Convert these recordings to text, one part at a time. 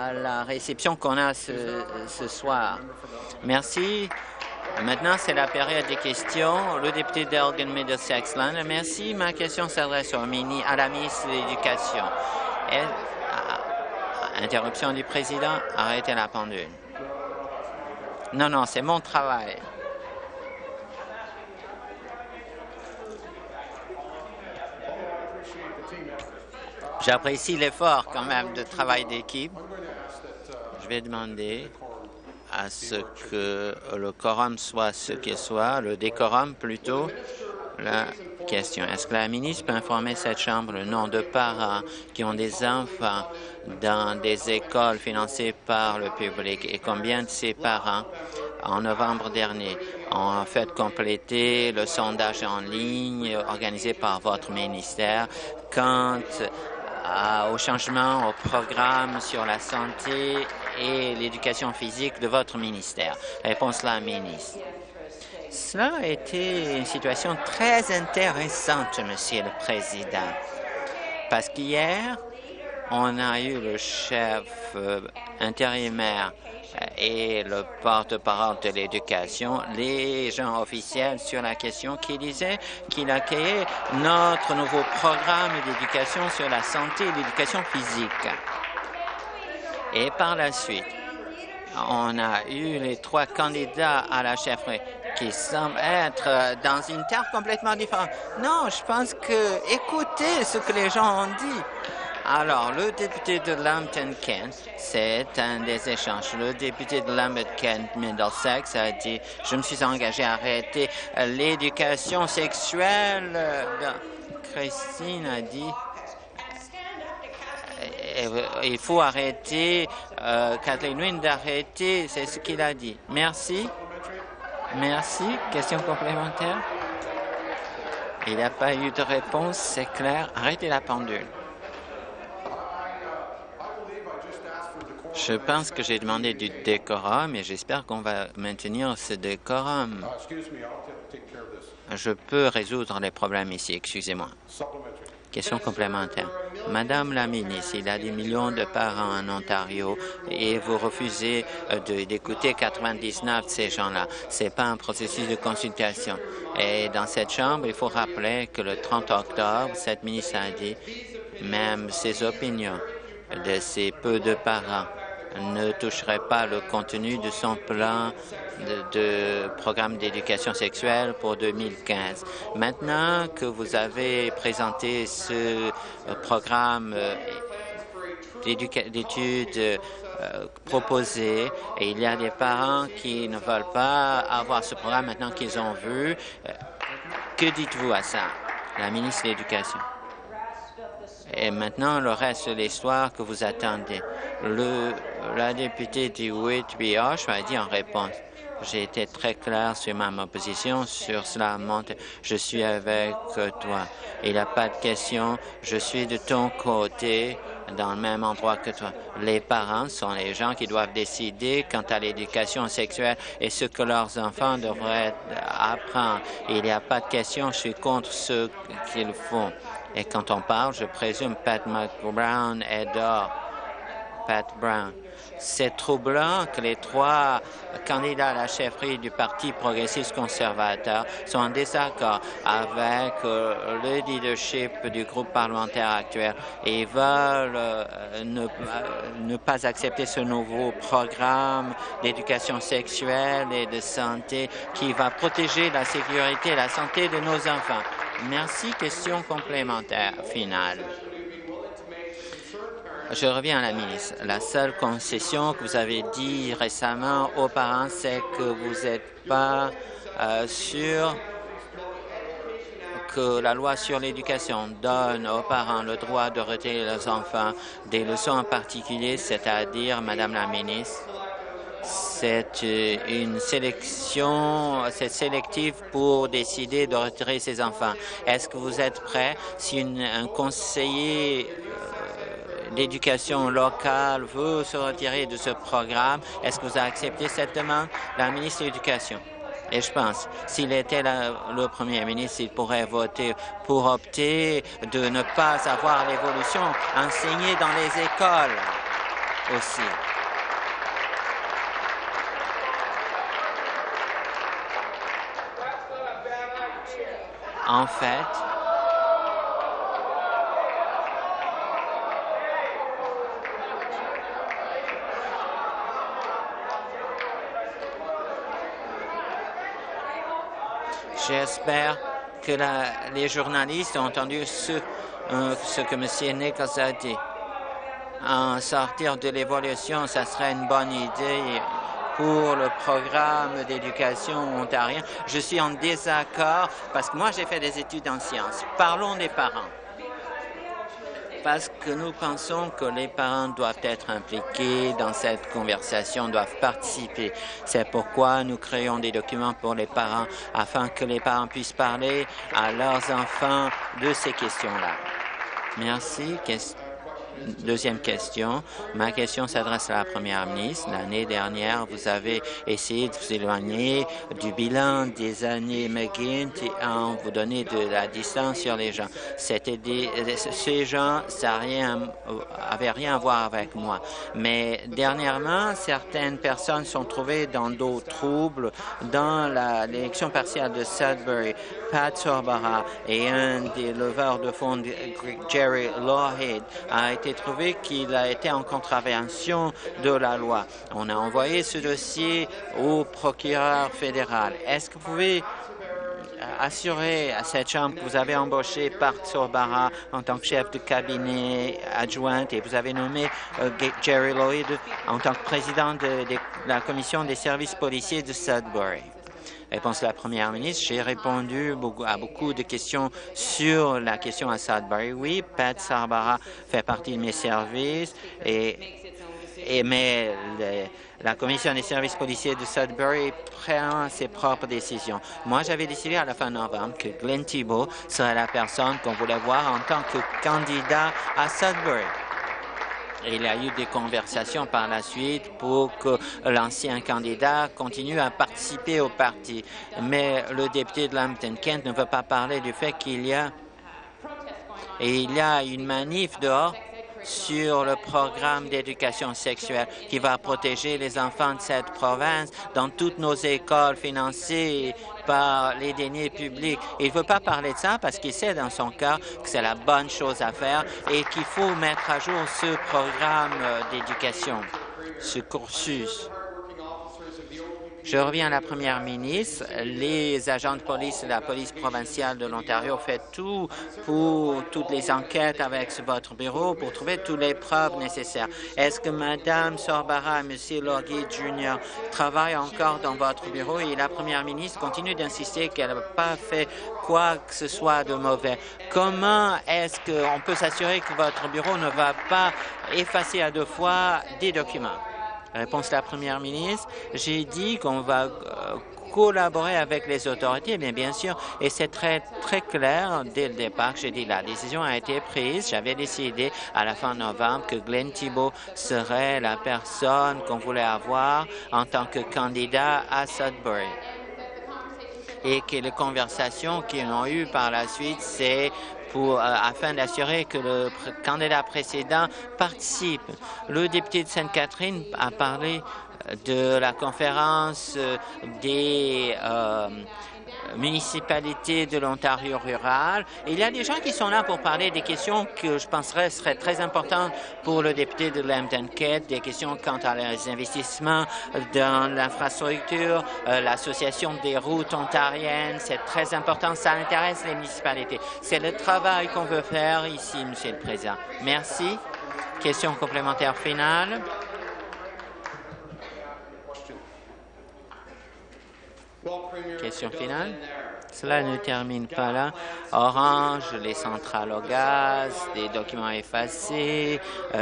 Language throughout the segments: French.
à la réception qu'on a ce soir. Merci. Maintenant, c'est la période des questions. Le député d'Elgin Middlesex-London. Merci. Ma question s'adresse à la ministre de l'Éducation. Interruption du président. Arrêtez la pendule. Non, non, c'est mon travail. J'apprécie l'effort quand même de travail d'équipe. Je vais demander à ce que le quorum soit ce qu'il soit, le décorum plutôt. La question. Est-ce que la ministre peut informer cette Chambre le nom de parents qui ont des enfants dans des écoles financées par le public et combien de ces parents, en novembre dernier, ont fait compléter le sondage en ligne organisé par votre ministère quant au changement au programme sur la santé et l'éducation physique de votre ministère? Réponse la ministre. Cela a été une situation très intéressante, Monsieur le Président, parce qu'hier, on a eu le chef intérimaire et le porte-parole de l'éducation, les gens officiels sur la question qui disaient qu'il a créé notre nouveau programme d'éducation sur la santé et l'éducation physique. Et par la suite, on a eu les 3 candidats à la chefferie qui semblent être dans une terre complètement différente. Non, je pense que écoutez ce que les gens ont dit. Alors, le député de Lambton-Kent, c'est un des échanges. Le député de Lambton-Kent Middlesex a dit « Je me suis engagé à arrêter l'éducation sexuelle. » Christine a dit « Il faut arrêter, Kathleen Wynne d'arrêter. » C'est ce qu'il a dit. Merci. Merci. Question complémentaire? Il n'y a pas eu de réponse, c'est clair. Arrêtez la pendule. Je pense que j'ai demandé du décorum et j'espère qu'on va maintenir ce décorum. Je peux résoudre les problèmes ici, excusez-moi. Question complémentaire. Madame la ministre, il y a des millions de parents en Ontario et vous refusez d'écouter 99 de ces gens-là. Ce n'est pas un processus de consultation. Et dans cette Chambre, il faut rappeler que le 30 octobre, cette ministre a dit même ses opinions de ces peu de parents ne toucherait pas le contenu de son plan de programme d'éducation sexuelle pour 2015. Maintenant que vous avez présenté ce programme d'études proposé, et il y a des parents qui ne veulent pas avoir ce programme maintenant qu'ils ont vu, que dites-vous à ça, la ministre de l'Éducation? Et maintenant, le reste de l'histoire que vous attendez. La députée du Whitby-Oshawa a dit en réponse, j'ai été très clair sur ma position sur cela. Je suis avec toi. Il n'y a pas de question. Je suis de ton côté, dans le même endroit que toi. Les parents sont les gens qui doivent décider quant à l'éducation sexuelle et ce que leurs enfants devraient apprendre. Il n'y a pas de question. Je suis contre ce qu'ils font. Et quand on parle, je présume Pat Brown est dehors. Pat Brown. C'est troublant que les 3 candidats à la chefferie du Parti progressiste conservateur sont en désaccord avec le leadership du groupe parlementaire actuel et veulent ne pas accepter ce nouveau programme d'éducation sexuelle et de santé qui va protéger la sécurité et la santé de nos enfants. Merci. Question complémentaire finale. Je reviens à la ministre. La seule concession que vous avez dit récemment aux parents, c'est que vous n'êtes pas sûr que la loi sur l'éducation donne aux parents le droit de retirer leurs enfants des leçons en particulier, c'est-à-dire, Madame la ministre, c'est une sélection, c'est sélectif pour décider de retirer ses enfants. Est-ce que vous êtes prêt si un conseiller d'éducation locale veut se retirer de ce programme? Est-ce que vous avez accepté cette demande? La ministre de l'Éducation. Et je pense, s'il était le premier ministre, il pourrait voter pour opter de ne pas avoir l'évolution enseignée dans les écoles. aussi. En fait, j'espère que les journalistes ont entendu ce que M. Nichols a dit. En sortir de l'évolution, ça serait une bonne idée pour le programme d'éducation ontarien. Je suis en désaccord parce que moi, j'ai fait des études en sciences. Parlons des parents. Parce que nous pensons que les parents doivent être impliqués dans cette conversation, doivent participer. C'est pourquoi nous créons des documents pour les parents, afin que les parents puissent parler à leurs enfants de ces questions-là. Merci. Deuxième question. Ma question s'adresse à la première ministre. L'année dernière, vous avez essayé de vous éloigner du bilan des années McGuinty en vous donnant de la distance sur les gens. Ces gens, ça avait rien à voir avec moi. Mais dernièrement, certaines personnes sont trouvées dans d'autres troubles dans l'élection partielle de Sudbury. Pat Sorbara et un des leveurs de fonds, Jerry Lawhead, a été trouvé qu'il a été en contravention de la loi. On a envoyé ce dossier au procureur fédéral. Est-ce que vous pouvez assurer à cette Chambre que vous avez embauché Pat Sorbara en tant que chef de cabinet adjointe et vous avez nommé Jerry Lawhead en tant que président de la Commission des services policiers de Sudbury? Réponse de la première ministre. J'ai répondu à beaucoup de questions sur la question à Sudbury. Oui, Pat Sorbara fait partie de mes services, mais la Commission des services policiers de Sudbury prend ses propres décisions. Moi, j'avais décidé à la fin novembre que Glenn Thibault serait la personne qu'on voulait voir en tant que candidat à Sudbury. Il y a eu des conversations par la suite pour que l'ancien candidat continue à participer au parti. Mais le député de Lambton-Kent ne veut pas parler du fait qu'il y a une manif dehors sur le programme d'éducation sexuelle qui va protéger les enfants de cette province dans toutes nos écoles financées par les deniers publics. Il ne veut pas parler de ça parce qu'il sait dans son cœur que c'est la bonne chose à faire et qu'il faut mettre à jour ce programme d'éducation, ce cursus. Je reviens à la première ministre. Les agents de police de la police provinciale de l'Ontario font tout pour toutes les enquêtes avec votre bureau pour trouver toutes les preuves nécessaires. Est-ce que Mme Sorbara et M. Logie Jr. travaillent encore dans votre bureau et la première ministre continue d'insister qu'elle n'a pas fait quoi que ce soit de mauvais? Comment est-ce qu'on peut s'assurer que votre bureau ne va pas effacer à deux fois des documents? Réponse de la première ministre. J'ai dit qu'on va collaborer avec les autorités, bien sûr, et c'est très clair dès le départ que j'ai dit la décision a été prise. J'avais décidé à la fin novembre que Glenn Thibault serait la personne qu'on voulait avoir en tant que candidat à Sudbury. Et que les conversations qu'ils ont eues par la suite, c'est afin d'assurer que le candidat précédent participe. Le député de Sainte-Catherine a parlé de la conférence des municipalités de l'Ontario rural. Et il y a des gens qui sont là pour parler des questions que je penserais seraient très importantes pour le député de Lambton-Kent, des questions quant à les investissements dans l'infrastructure, l'association des routes ontariennes, c'est très important, ça intéresse les municipalités. C'est le travail qu'on veut faire ici, Monsieur le Président. Merci. Question complémentaire finale. Question finale. Cela ne termine pas là. Orange, les centrales au gaz, des documents effacés,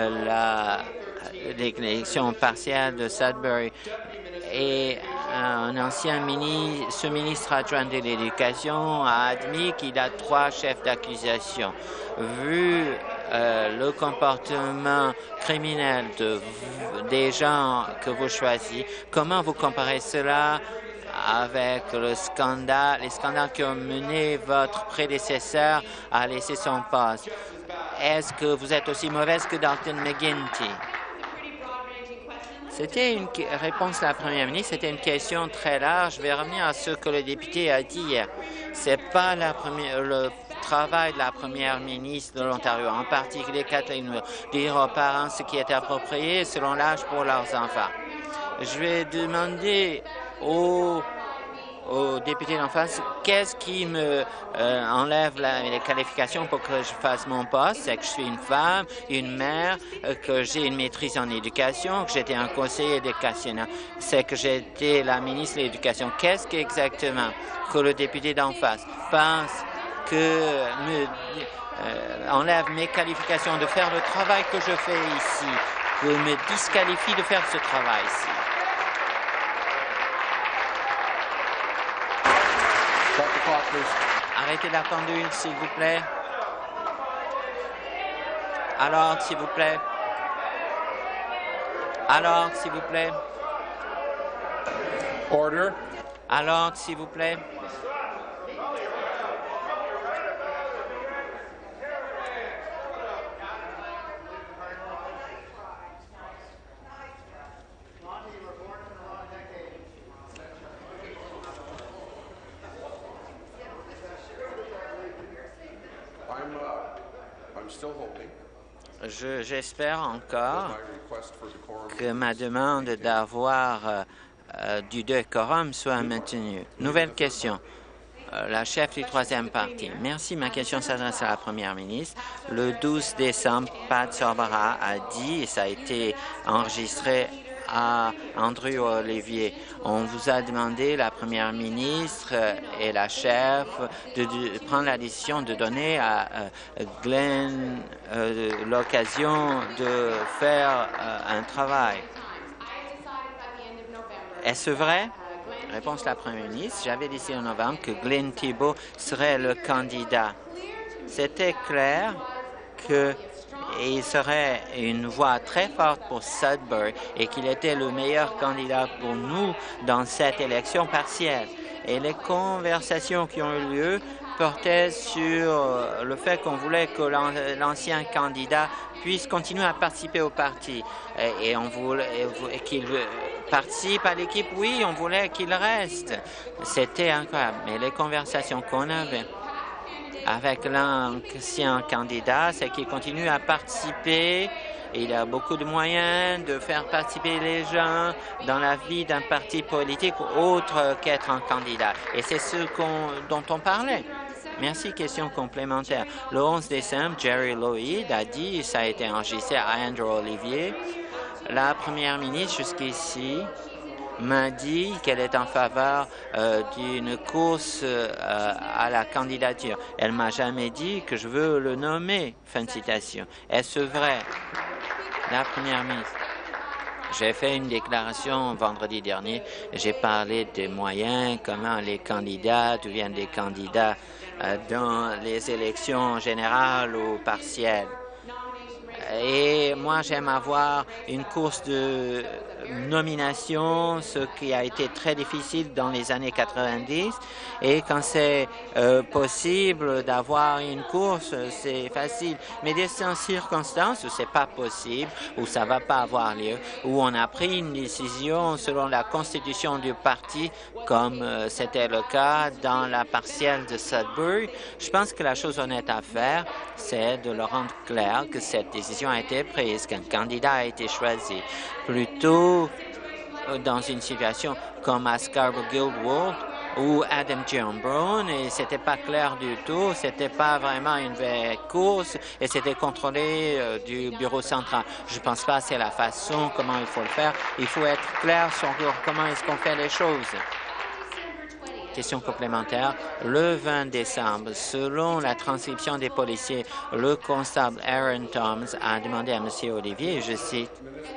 l'élection partielle de Sudbury et un ancien ministre adjoint de l'Éducation a admis qu'il a 3 chefs d'accusation. Vu le comportement criminel des gens que vous choisissez, comment vous comparez cela avec les scandales qui ont mené votre prédécesseur à laisser son poste? Est-ce que vous êtes aussi mauvaise que Dalton McGuinty? C'était une réponse de la première ministre. C'était une question très large. Je vais revenir à ce que le député a dit hier. C'est pas le travail de la première ministre de l'Ontario, en particulier Kathleen Wynne, dire aux parents ce qui est approprié selon l'âge pour leurs enfants. Je vais demander aux députés d'en face, qu'est-ce qui me enlève les qualifications pour que je fasse mon poste? C'est que je suis une femme, une mère, que j'ai une maîtrise en éducation, que j'étais un conseiller éducationnel, c'est que j'étais la ministre de l'Éducation. Qu'est-ce qu'exactement que le député d'en face pense que enlève mes qualifications de faire le travail que je fais ici, que me disqualifie de faire ce travail ici? Arrêtez la pendule, s'il vous plaît. Alors, s'il vous plaît. Alors, s'il vous plaît. Order. Alors, s'il vous plaît. J'espère encore que ma demande d'avoir du décorum soit maintenue. Nouvelle question. La chef du troisième parti. Merci. Ma question s'adresse à la première ministre. Le 12 décembre, Pat Sorbara a dit, et ça a été enregistré à Andrew Olivier, on vous a demandé, la première ministre et la chef, de prendre la décision de donner à Glenn l'occasion de faire un travail. Est-ce vrai? Réponse de la première ministre. J'avais décidé en novembre que Glenn Thibault serait le candidat. C'était clair qu'il serait une voix très forte pour Sudbury et qu'il était le meilleur candidat pour nous dans cette élection partielle. Et les conversations qui ont eu lieu portaient sur le fait qu'on voulait que l'ancien candidat puisse continuer à participer au parti. Et on voulait qu'il participe à l'équipe. Oui, on voulait qu'il reste. C'était incroyable. Mais les conversations qu'on avait avec l'ancien candidat, c'est qu'il continue à participer. Il a beaucoup de moyens de faire participer les gens dans la vie d'un parti politique autre qu'être un candidat. Et c'est ce dont on parlait. Merci. Question complémentaire. Le 11 décembre, Jerry Lloyd a dit, ça a été enregistré à Andrew Olivier, la première ministre jusqu'ici m'a dit qu'elle est en faveur d'une course à la candidature. Elle m'a jamais dit que je veux le nommer. Fin de citation. Est-ce vrai? La première ministre. J'ai fait une déclaration vendredi dernier. J'ai parlé des moyens, comment les candidats, d'où viennent les candidats dans les élections générales ou partielles. Et moi, j'aime avoir une course de nomination, ce qui a été très difficile dans les années 90. Et quand c'est possible d'avoir une course, c'est facile. Mais dans ces circonstances où c'est pas possible, où ça va pas avoir lieu, où on a pris une décision selon la constitution du parti, comme c'était le cas dans la partielle de Sudbury, je pense que la chose honnête à faire, c'est de leur rendre clair que cette décision a été prise, qu'un candidat a été choisi. Plutôt dans une situation comme à Scarborough-Guildwood ou Adam John Brown, et c'était pas clair du tout, c'était pas vraiment une vraie course et c'était contrôlé du bureau central. Je pense pas que c'est la façon comment il faut le faire. Il faut être clair sur comment est-ce qu'on fait les choses. Question complémentaire. Le 20 décembre, selon la transcription des policiers, le constable Aaron Thoms a demandé à M. Olivier, je cite,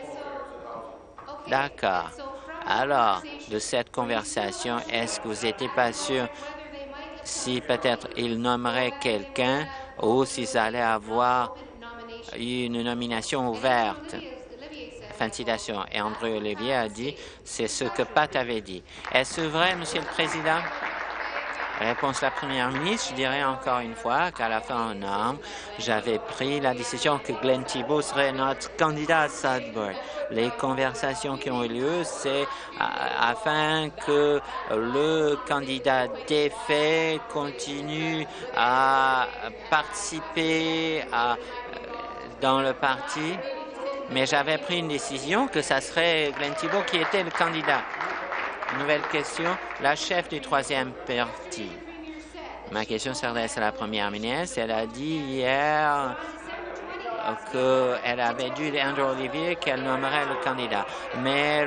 « D'accord. Alors, de cette conversation, est-ce que vous n'étiez pas sûr si peut-être il nommerait quelqu'un ou s'ils allaient avoir une nomination ouverte? » Fin de citation. Et André Olivier a dit, c'est ce que Pat avait dit. Est-ce vrai, Monsieur le Président? Réponse de la première ministre, je dirais encore une fois qu'à la fin en novembre, j'avais pris la décision que Glenn Thibault serait notre candidat à Sudbury. Les conversations qui ont eu lieu, c'est afin que le candidat défait continue à participer dans le parti. Mais j'avais pris une décision que ça serait Glenn Thibault qui était le candidat. Nouvelle question, la chef du troisième parti. Ma question s'adresse à la première ministre. Elle a dit hier qu'elle avait dit à Andrew Olivier qu'elle nommerait le candidat. Mais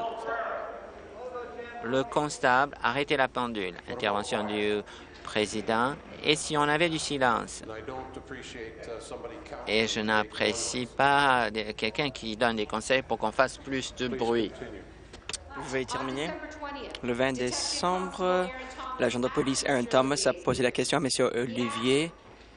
le constable a arrêté la pendule. Intervention du président. Et si on avait du silence? Et je n'apprécie pas quelqu'un qui donne des conseils pour qu'on fasse plus de bruit. Vous pouvez terminer. Le 20 décembre, l'agent de police Aaron Thomas a posé la question à M. Olivier.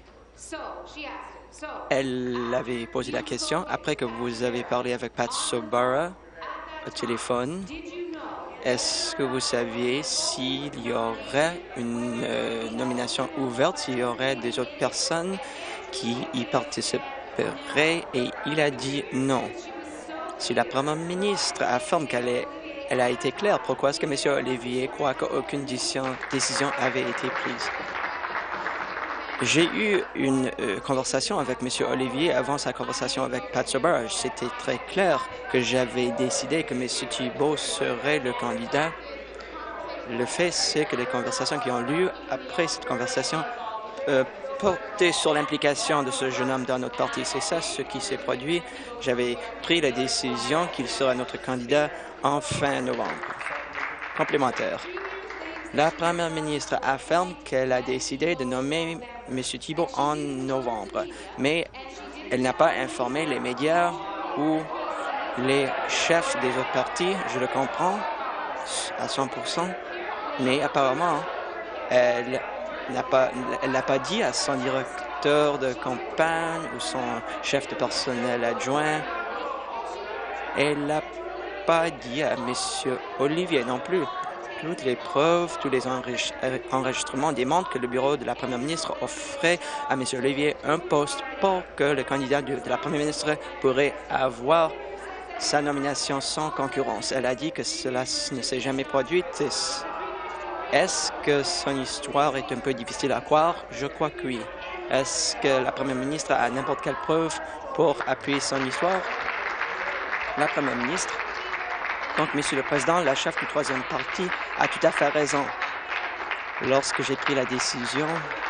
Elle avait posé la question après que vous avez parlé avec Pat Sobara au téléphone. Est-ce que vous saviez s'il y aurait une nomination ouverte, s'il y aurait des autres personnes qui y participeraient? Et il a dit non. Si la première ministre affirme qu'elle a été claire, pourquoi est-ce que M. Olivier croit qu'aucune décision avait été prise? J'ai eu une conversation avec M. Olivier avant sa conversation avec Pat Sobara. C'était très clair que j'avais décidé que M. Thibault serait le candidat. Le fait, c'est que les conversations qui ont lieu après cette conversation portaient sur l'implication de ce jeune homme dans notre parti. C'est ça ce qui s'est produit. J'avais pris la décision qu'il sera notre candidat en fin novembre. Complémentaire. La première ministre affirme qu'elle a décidé de nommer M. Thibault en novembre, mais elle n'a pas informé les médias ou les chefs des autres partis. Je le comprends à 100%, mais apparemment, elle n'a pas dit à son directeur de campagne ou son chef de personnel adjoint. Elle n'a pas dit à M. Olivier non plus. Toutes les preuves, tous les enregistrements démontrent que le bureau de la première ministre offrait à M. Olivier un poste pour que le candidat de la première ministre pourrait avoir sa nomination sans concurrence. Elle a dit que cela ne s'est jamais produit. Est-ce que son histoire est un peu difficile à croire? Je crois que oui. Est-ce que la première ministre a n'importe quelle preuve pour appuyer son histoire? La première ministre. Donc, Monsieur le Président, la chef du troisième parti a tout à fait raison. Lorsque j'ai pris la décision,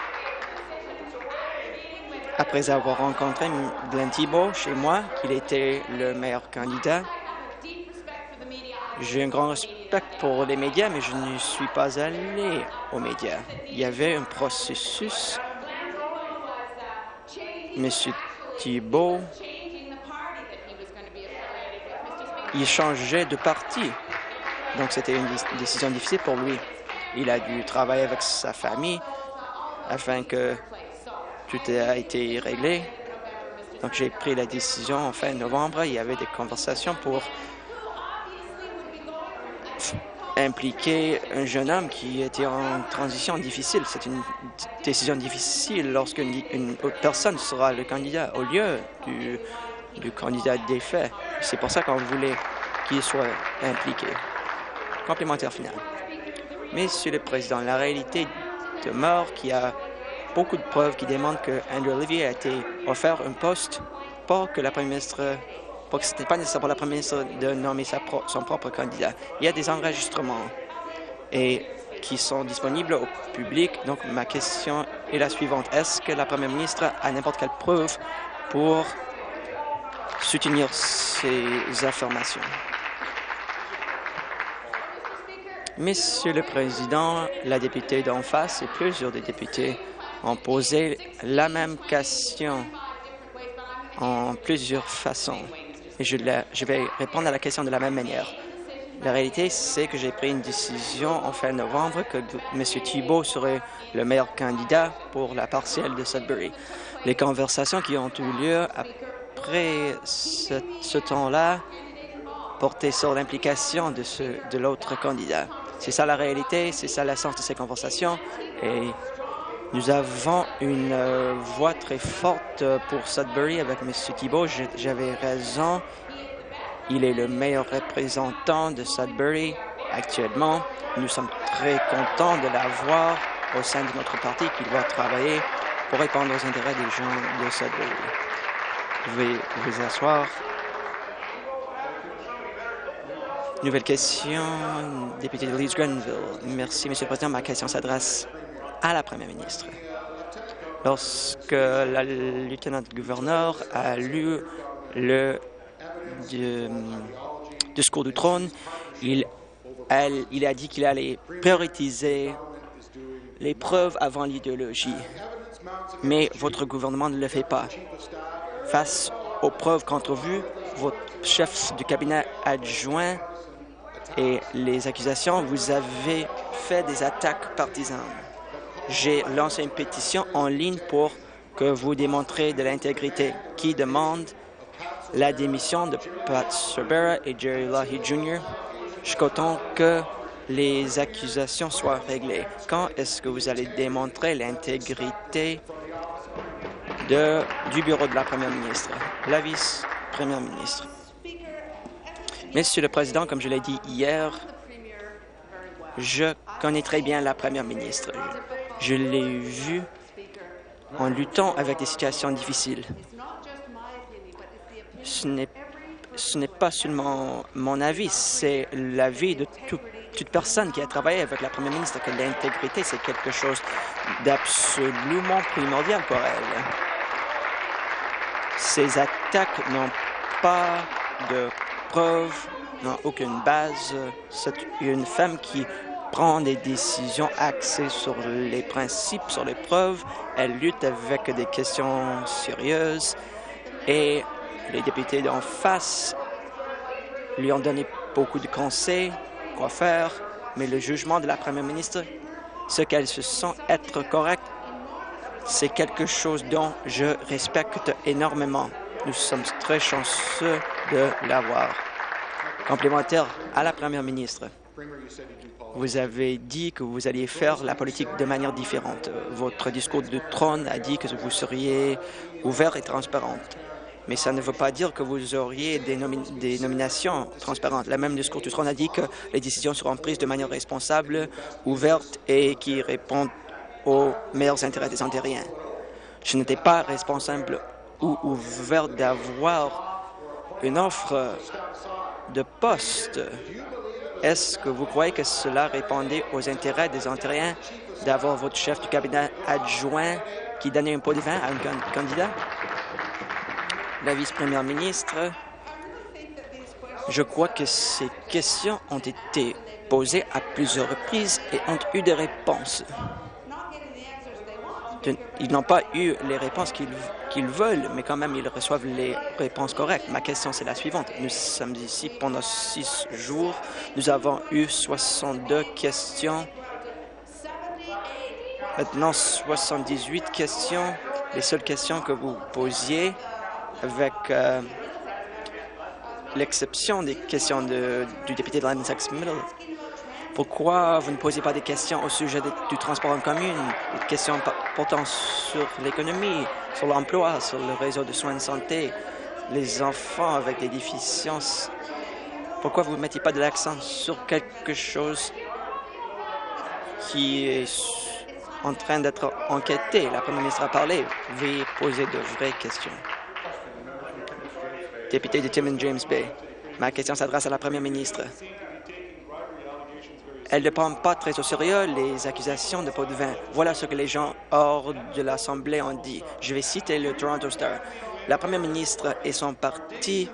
après avoir rencontré Glenn Thibault chez moi, qu'il était le meilleur candidat, j'ai un grand respect pour les médias, mais je ne suis pas allé aux médias. Il y avait un processus. Monsieur Thibault, il changeait de parti. Donc, c'était une décision difficile pour lui. Il a dû travailler avec sa famille afin que tout ait été réglé. Donc, j'ai pris la décision en fin novembre. Il y avait des conversations pour impliquer un jeune homme qui était en transition difficile. C'est une décision difficile lorsqu'une autre personne sera le candidat au lieu du candidat défait. C'est pour ça qu'on voulait qu'il soit impliqué. Complémentaire final. Monsieur le Président, la réalité demeure qu'il y a beaucoup de preuves qui démontrent que Andrew Olivier a été offert un poste pour que la première ministre, pour que ce n'était pas nécessaire pour la première ministre de nommer son propre candidat. Il y a des enregistrements qui sont disponibles au public. Donc, ma question est la suivante. Est-ce que la première ministre a n'importe quelle preuve pour soutenir ces affirmations? Monsieur le Président, la députée d'en face et plusieurs des députés ont posé la même question en plusieurs façons. Et je vais répondre à la question de la même manière. La réalité, c'est que j'ai pris une décision en fin novembre que M. Thibault serait le meilleur candidat pour la partielle de Sudbury. Les conversations qui ont eu lieu après ce temps-là portaient sur l'implication de l'autre candidat. C'est ça la réalité, c'est ça l'essence de ces conversations. Et nous avons une voix très forte pour Sudbury avec M. Thibault. J'avais raison. Il est le meilleur représentant de Sudbury actuellement. Nous sommes très contents de l'avoir au sein de notre parti qui doit travailler pour répondre aux intérêts des gens de Sudbury. Vous pouvez vous asseoir. Nouvelle question, député de Leeds-Grenville. Merci, M. le Président. Ma question s'adresse à la Première ministre. Lorsque la lieutenant-gouverneur a lu le discours du trône, il a dit qu'il allait prioriser les preuves avant l'idéologie. Mais votre gouvernement ne le fait pas. Face aux preuves contre vous, votre chef du cabinet adjoint et les accusations, vous avez fait des attaques partisanes. J'ai lancé une pétition en ligne pour que vous démontrez de l'intégrité qui demande la démission de Pat Sorbara et Jerry Lougheed Jr. jusqu'au temps que les accusations soient réglées. Quand est-ce que vous allez démontrer l'intégrité du bureau de la Première ministre, la vice-première ministre? Monsieur le Président, comme je l'ai dit hier, je connais très bien la Première ministre. Je l'ai vue en luttant avec des situations difficiles. Ce n'est pas seulement mon avis, c'est l'avis de toute personne qui a travaillé avec la Première ministre, que l'intégrité, c'est quelque chose d'absolument primordial pour elle. Ces attaques n'ont pas de preuves, n'ont aucune base. C'est une femme qui prend des décisions axées sur les principes, sur les preuves. Elle lutte avec des questions sérieuses et les députés d'en face lui ont donné beaucoup de conseils, quoi faire, mais le jugement de la Première ministre, ce qu'elle se sent être correcte, c'est quelque chose dont je respecte énormément. Nous sommes très chanceux de l'avoir. Complémentaire à la Première ministre, vous avez dit que vous alliez faire la politique de manière différente. Votre discours de trône a dit que vous seriez ouvert et transparente. Mais ça ne veut pas dire que vous auriez des nominations transparentes. Le même discours du trône a dit que les décisions seront prises de manière responsable, ouverte et qui répondent aux meilleurs intérêts des Ontariens. Je n'étais pas responsable ou ouvert d'avoir une offre de poste. Est-ce que vous croyez que cela répondait aux intérêts des Ontariens d'avoir votre chef du cabinet adjoint qui donnait un pot de vin à un candidat? La vice-première ministre, je crois que ces questions ont été posées à plusieurs reprises et ont eu des réponses. Ils n'ont pas eu les réponses qu'ils veulent, mais quand même, ils reçoivent les réponses correctes. Ma question, c'est la suivante. Nous sommes ici pendant 6 jours. Nous avons eu 62 questions. Maintenant, 78 questions. Les seules questions que vous posiez, avec l'exception des questions du député de Halifax Middle. Pourquoi vous ne posez pas des questions au sujet du transport en commun, des questions portant sur l'économie, sur l'emploi, sur le réseau de soins de santé, les enfants avec des déficiences? Pourquoi vous ne mettez pas de l'accent sur quelque chose qui est en train d'être enquêté? La Première ministre a parlé. Veuillez poser de vraies questions. Député de Timmins James Bay, ma question s'adresse à la Première ministre. Elle ne prend pas très au sérieux les accusations de pot de vin. Voilà ce que les gens hors de l'Assemblée ont dit. Je vais citer le Toronto Star. La Première ministre et son parti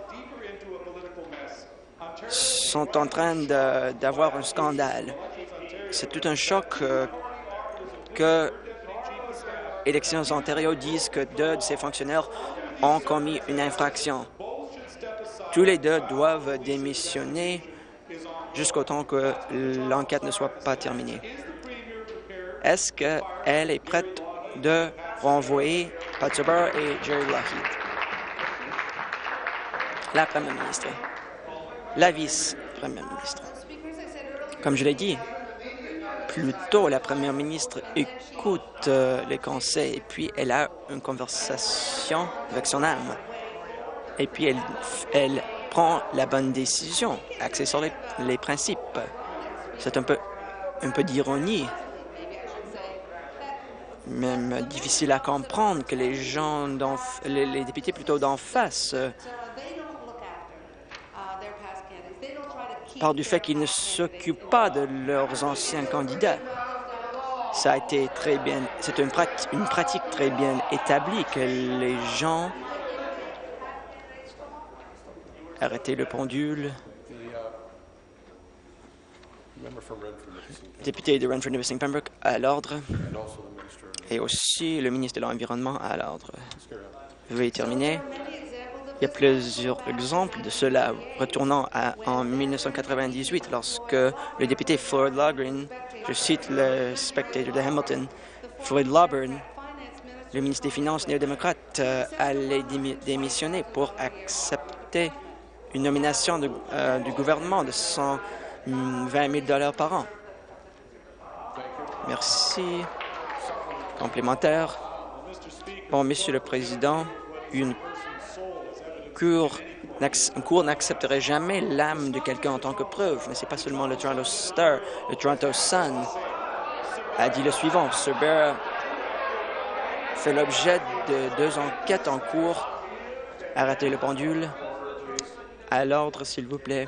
sont en train d'avoir un scandale. C'est tout un choc que Élections Ontario disent que 2 de ses fonctionnaires ont commis une infraction. Tous les 2 doivent démissionner jusqu'au temps que l'enquête ne soit pas terminée. Est-ce qu'elle est prête de renvoyer Pat Sorbara et Jerry Lougheed? La Première ministre. La vice-première ministre. Comme je l'ai dit, plus tôt, la première ministre écoute les conseils et puis elle a une conversation avec son âme. Et puis elle prend la bonne décision, axée sur les principes. C'est un peu d'ironie, même difficile à comprendre que les gens, les députés plutôt d'en face, parlent du fait qu'ils ne s'occupent pas de leurs anciens candidats. Ça a été très bien, c'est une pratique très bien établie que les gens arrêtez le pendule. Député de Renfrew-Nivison-Pembroke à l'ordre et aussi le ministre de l'Environnement à l'ordre. Veuillez terminer. Il y a plusieurs exemples de cela. Retournant en 1998, lorsque le député Floyd Logren, je cite le Spectator de Hamilton, Floyd Logren, le ministre des Finances néo-démocrate, allait démissionner pour accepter une nomination du gouvernement de 120 000 $ par an. Merci. Complémentaire. Bon, Monsieur le Président, une cour n'accepterait jamais l'âme de quelqu'un en tant que preuve, mais ce n'est pas seulement le Toronto Star. Le Toronto Sun a dit le suivant. Sir Bear fait l'objet de 2 enquêtes en cours. Arrêtez le pendule. À l'ordre, s'il vous plaît.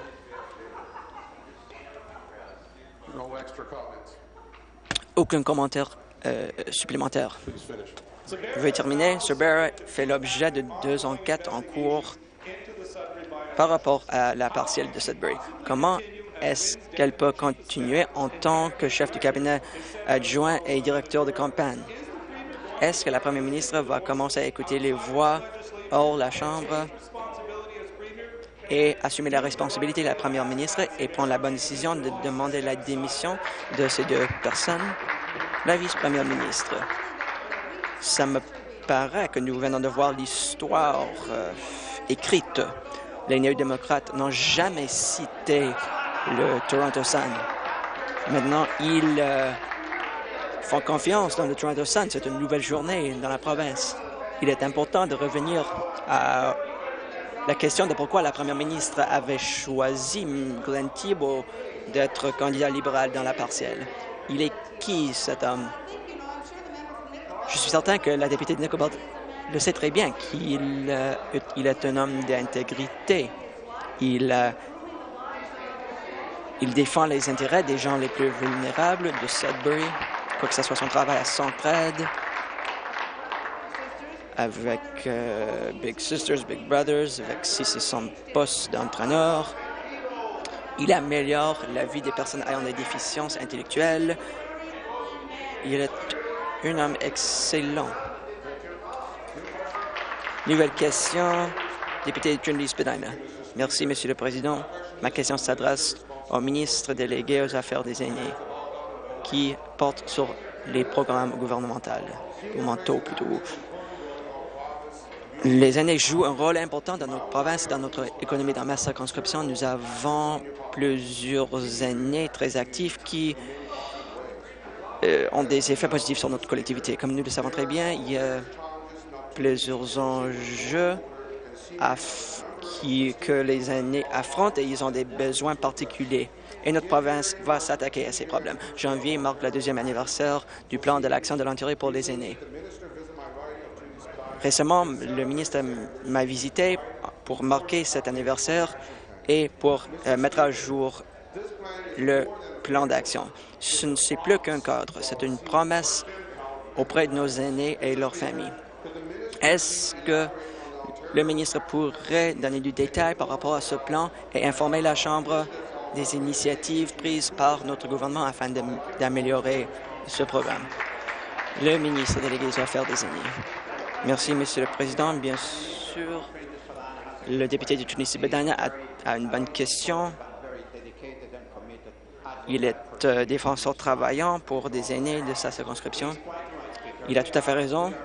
Aucun commentaire supplémentaire. Veuillez terminer. Sir Bear fait l'objet de 2 enquêtes en cours par rapport à la partielle de Sudbury. Comment est-ce qu'elle peut continuer en tant que chef du cabinet adjoint et directeur de campagne? Est-ce que la première ministre va commencer à écouter les voix hors la Chambre et assumer la responsabilité de la première ministre et prendre la bonne décision de demander la démission de ces 2 personnes? La vice-première ministre. Ça me paraît que nous venons de voir l'histoire écrite. Les néo-démocrates n'ont jamais cité le Toronto Sun. Maintenant, ils font confiance dans le Toronto Sun. C'est une nouvelle journée dans la province. Il est important de revenir à la question de pourquoi la première ministre avait choisi Glenn Thibault d'être candidat libéral dans la partielle. Il est qui, cet homme? Je suis certain que la députée de Nicobelt le sait très bien qu'il est un homme d'intégrité. Il défend les intérêts des gens les plus vulnérables de Sudbury, quoi que ce soit son travail à Centraide, avec Big Sisters, Big Brothers, avec 600 postes d'entraîneur. Il améliore la vie des personnes ayant des déficiences intellectuelles. Il est un homme excellent. Nouvelle question, député de Trinity-Spadina. Merci, Monsieur le Président. Ma question s'adresse au ministre délégué aux Affaires des aînés, qui porte sur les programmes gouvernementaux plutôt. Les aînés jouent un rôle important dans notre province et dans notre économie. Dans ma circonscription, nous avons plusieurs aînés très actifs qui ont des effets positifs sur notre collectivité. Comme nous le savons très bien, il y a plusieurs enjeux que les aînés affrontent et ils ont des besoins particuliers. Et notre province va s'attaquer à ces problèmes. Janvier marque le 2e anniversaire du plan de l'action de l'Ontario pour les aînés. Récemment, le ministre m'a visité pour marquer cet anniversaire et pour mettre à jour le plan d'action. Ce ne c'est plus qu'un cadre, c'est une promesse auprès de nos aînés et leurs familles. Est-ce que le ministre pourrait donner du détail par rapport à ce plan et informer la Chambre des initiatives prises par notre gouvernement afin d'améliorer ce programme? Le ministre délégué aux Affaires des aînés. Merci, Monsieur le Président. Bien sûr, le député de Trinity-Spadina a une bonne question. Il est défenseur travaillant pour des aînés de sa circonscription. Il a tout à fait raison.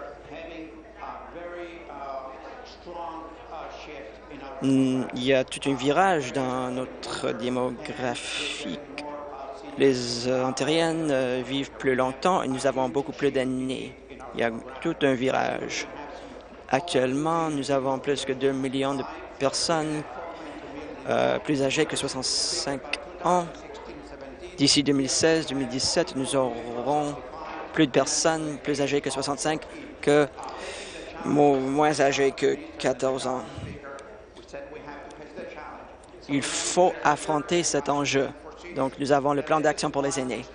Il y a tout un virage dans notre démographie Les Ontariennes vivent plus longtemps et nous avons beaucoup plus d'années. Il y a tout un virage. Actuellement, nous avons plus que 2 millions de personnes plus âgées que 65 ans. D'ici 2016-2017, nous aurons plus de personnes plus âgées que 65 que moins âgées que 14 ans. Il faut affronter cet enjeu. Donc, nous avons le plan d'action pour les aînés.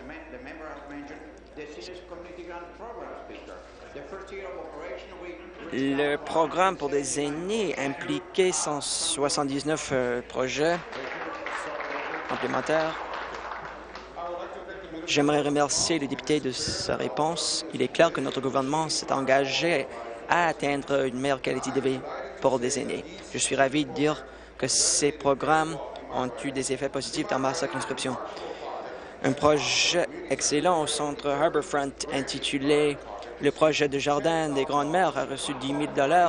Le programme pour les aînés impliquait 179 projets complémentaires. J'aimerais remercier le député de sa réponse. Il est clair que notre gouvernement s'est engagé à atteindre une meilleure qualité de vie pour les aînés. Je suis ravi de dire que ces programmes ont eu des effets positifs dans ma circonscription. Un projet excellent au centre Harbourfront intitulé « Le projet de jardin des Grandes-Mères » a reçu 10 000 $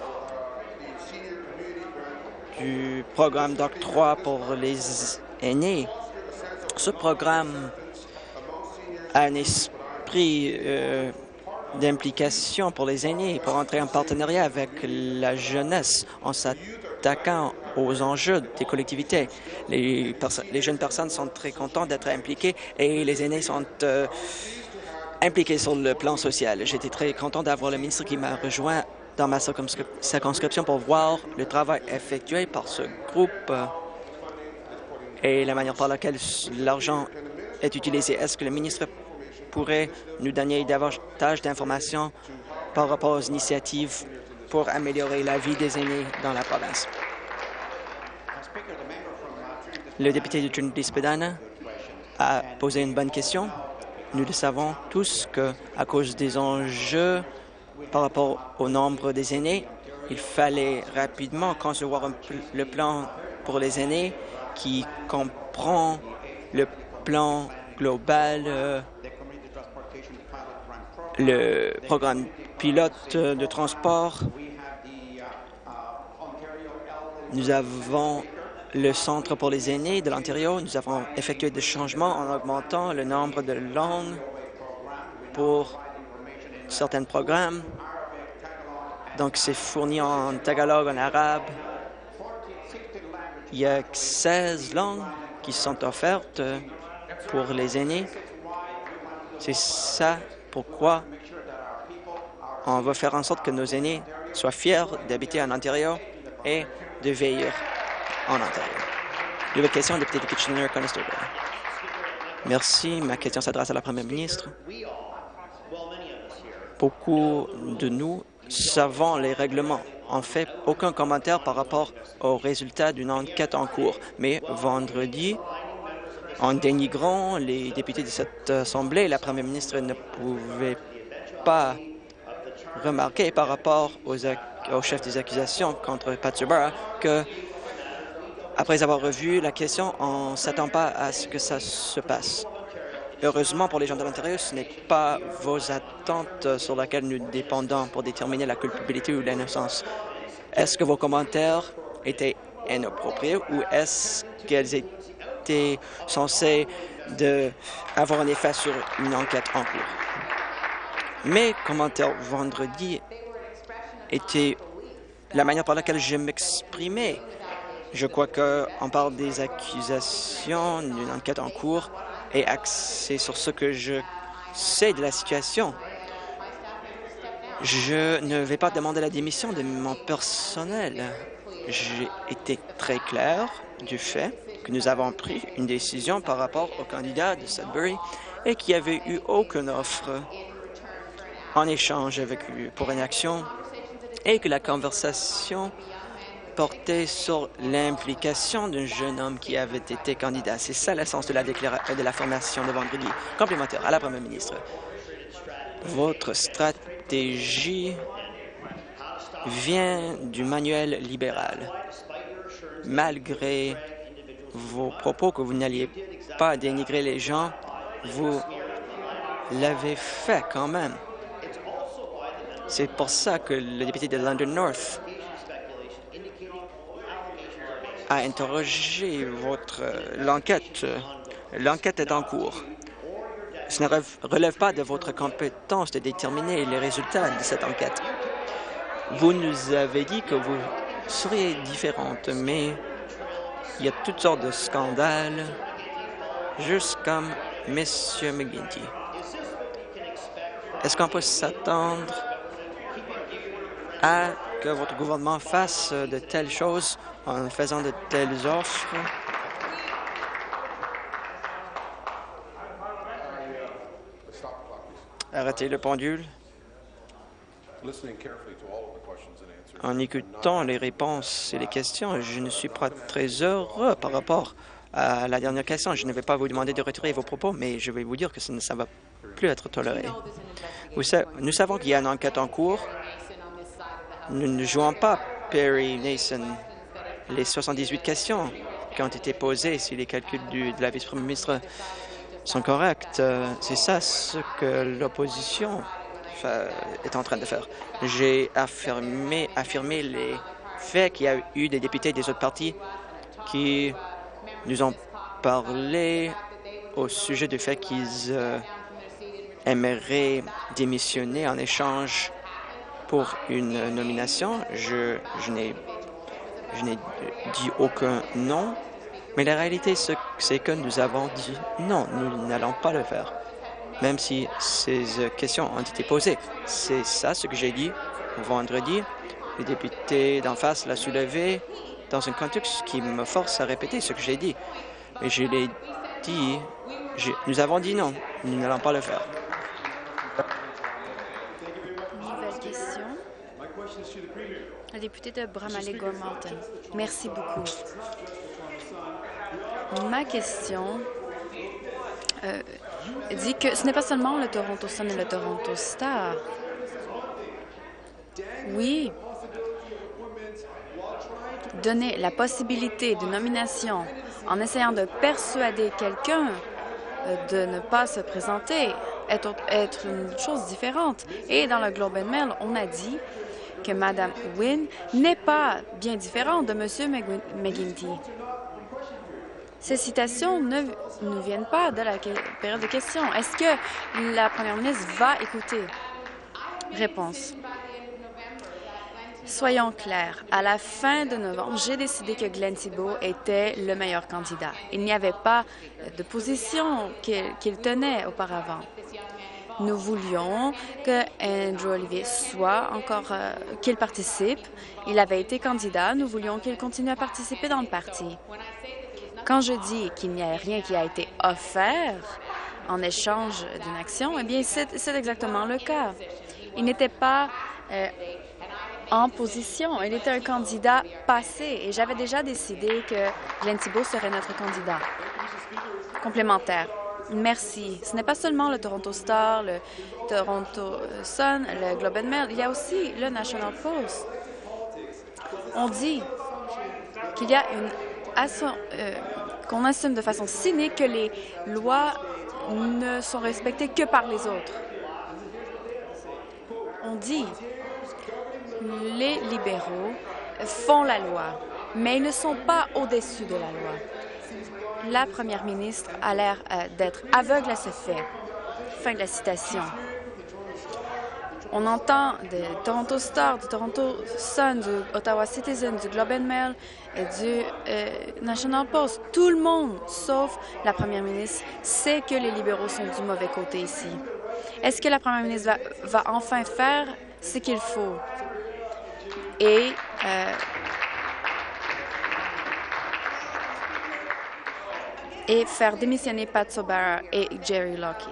du programme d'octroi pour les aînés. Ce programme a un esprit d'implication pour les aînés, pour entrer en partenariat avec la jeunesse en s'attaquant aux enjeux des collectivités. Les jeunes personnes sont très contentes d'être impliquées et les aînés sont impliqués sur le plan social. J'étais très content d'avoir le ministre qui m'a rejoint dans ma circonscription pour voir le travail effectué par ce groupe et la manière par laquelle l'argent est utilisé. Est-ce que le ministre pourrait nous donner davantage d'informations par rapport aux initiatives pour améliorer la vie des aînés dans la province? Le député de Trinity-Spadina a posé une bonne question. Nous le savons tous qu'à cause des enjeux par rapport au nombre des aînés, il fallait rapidement concevoir le plan pour les aînés qui comprend le plan global, le programme pilote de transport. Nous avons le Centre pour les aînés de l'Ontario. Nous avons effectué des changements en augmentant le nombre de langues pour certains programmes. Donc, c'est fourni en tagalog, en arabe. Il y a 16 langues qui sont offertes pour les aînés. C'est ça pourquoi on va faire en sorte que nos aînés soient fiers d'habiter en Ontario et de vieillir en Ontario. Nouvelle question, député de Kitchener-Conestoga. Merci. Ma question s'adresse à la première ministre. Beaucoup de nous savons les règlements. On fait aucun commentaire par rapport aux résultats d'une enquête en cours. Mais vendredi, en dénigrant les députés de cette Assemblée, la première ministre ne pouvait pas remarquer par rapport au chef des accusations contre Pat Soubara que après avoir revu la question, on ne s'attend pas à ce que ça se passe. Heureusement pour les gens de l'Ontario, ce n'est pas vos attentes sur lesquelles nous dépendons pour déterminer la culpabilité ou l'innocence. Est-ce que vos commentaires étaient inappropriés ou est-ce qu'elles étaient censées avoir un effet sur une enquête en cours? Mes commentaires vendredi étaient la manière par laquelle je m'exprimais. Je crois qu'on parle des accusations d'une enquête en cours et axé sur ce que je sais de la situation. Je ne vais pas demander la démission de mon personnel. J'ai été très clair du fait que nous avons pris une décision par rapport au candidat de Sudbury et qu'il n'y avait eu aucune offre en échange avec lui pour une action et que la conversation portait sur l'implication d'un jeune homme qui avait été candidat. C'est ça l'essence de la formation de vendredi. Complémentaire à la première ministre. Votre stratégie vient du manuel libéral. Malgré vos propos que vous n'alliez pas dénigrer les gens, vous l'avez fait quand même. C'est pour ça que le député de London North a interrogé l'enquête L'enquête est en cours. Ce ne relève pas de votre compétence de déterminer les résultats de cette enquête. Vous nous avez dit que vous seriez différente, mais il y a toutes sortes de scandales, juste comme M. McGuinty. Est-ce qu'on peut s'attendre à que votre gouvernement fasse de telles choses en faisant de telles offres? Arrêtez le pendule. En écoutant les réponses et les questions, je ne suis pas très heureux par rapport à la dernière question. Je ne vais pas vous demander de retirer vos propos, mais je vais vous dire que ça ne va plus être toléré. Nous savons qu'il y a une enquête en cours. Nous ne jouons pas Perry Mason. Les 78 questions qui ont été posées, si les calculs de la vice-première ministre sont corrects, c'est ça ce que l'opposition est en train de faire. J'ai affirmé les faits qu'il y a eu des députés des autres partis qui nous ont parlé au sujet du fait qu'ils aimeraient démissionner en échange pour une nomination. Je n'ai dit aucun non, mais la réalité, c'est que nous avons dit non, nous n'allons pas le faire, même si ces questions ont été posées. C'est ça ce que j'ai dit vendredi. Le député d'en face l'a soulevé dans un contexte qui me force à répéter ce que j'ai dit. Et je l'ai dit, nous avons dit non, nous n'allons pas le faire. Nouvelle question. Le député de Bramalea-Gormalton. Merci beaucoup. Ma question dit que ce n'est pas seulement le Toronto Sun et le Toronto Star. Oui, donner la possibilité de nomination en essayant de persuader quelqu'un de ne pas se présenter est une chose différente. Et dans le Globe and Mail, on a dit que Mme Wynne n'est pas bien différente de M. McGuinty. Ces citations ne viennent pas de la période de questions. Est-ce que la première ministre va écouter? Réponse. Soyons clairs. À la fin de novembre, j'ai décidé que Glenn Thibeault était le meilleur candidat. Il n'y avait pas de position qu'il tenait auparavant. Nous voulions que Andrew Olivier soit encore, qu'il participe. Il avait été candidat. Nous voulions qu'il continue à participer dans le parti. Quand je dis qu'il n'y a rien qui a été offert en échange d'une action, eh bien, c'est exactement le cas. Il n'était pas en position. Il était un candidat passé et j'avais déjà décidé que Glenn Thibeault serait notre candidat. Complémentaire. Merci. Ce n'est pas seulement le Toronto Star, le Toronto Sun, le Globe and Mail, il y a aussi le National Post. On dit qu'il y a qu'on assume de façon cynique que les lois ne sont respectées que par les autres. On dit les libéraux font la loi, mais ils ne sont pas au-dessus de la loi. La première ministre a l'air d'être aveugle à ce fait. Fin de la citation. On entend du Toronto Star, du Toronto Sun, du Ottawa Citizen, du Globe and Mail et du National Post. Tout le monde, sauf la première ministre, sait que les libéraux sont du mauvais côté ici. Est-ce que la première ministre va enfin faire ce qu'il faut? Et faire démissionner Pat Soubara et Jerry Lockey,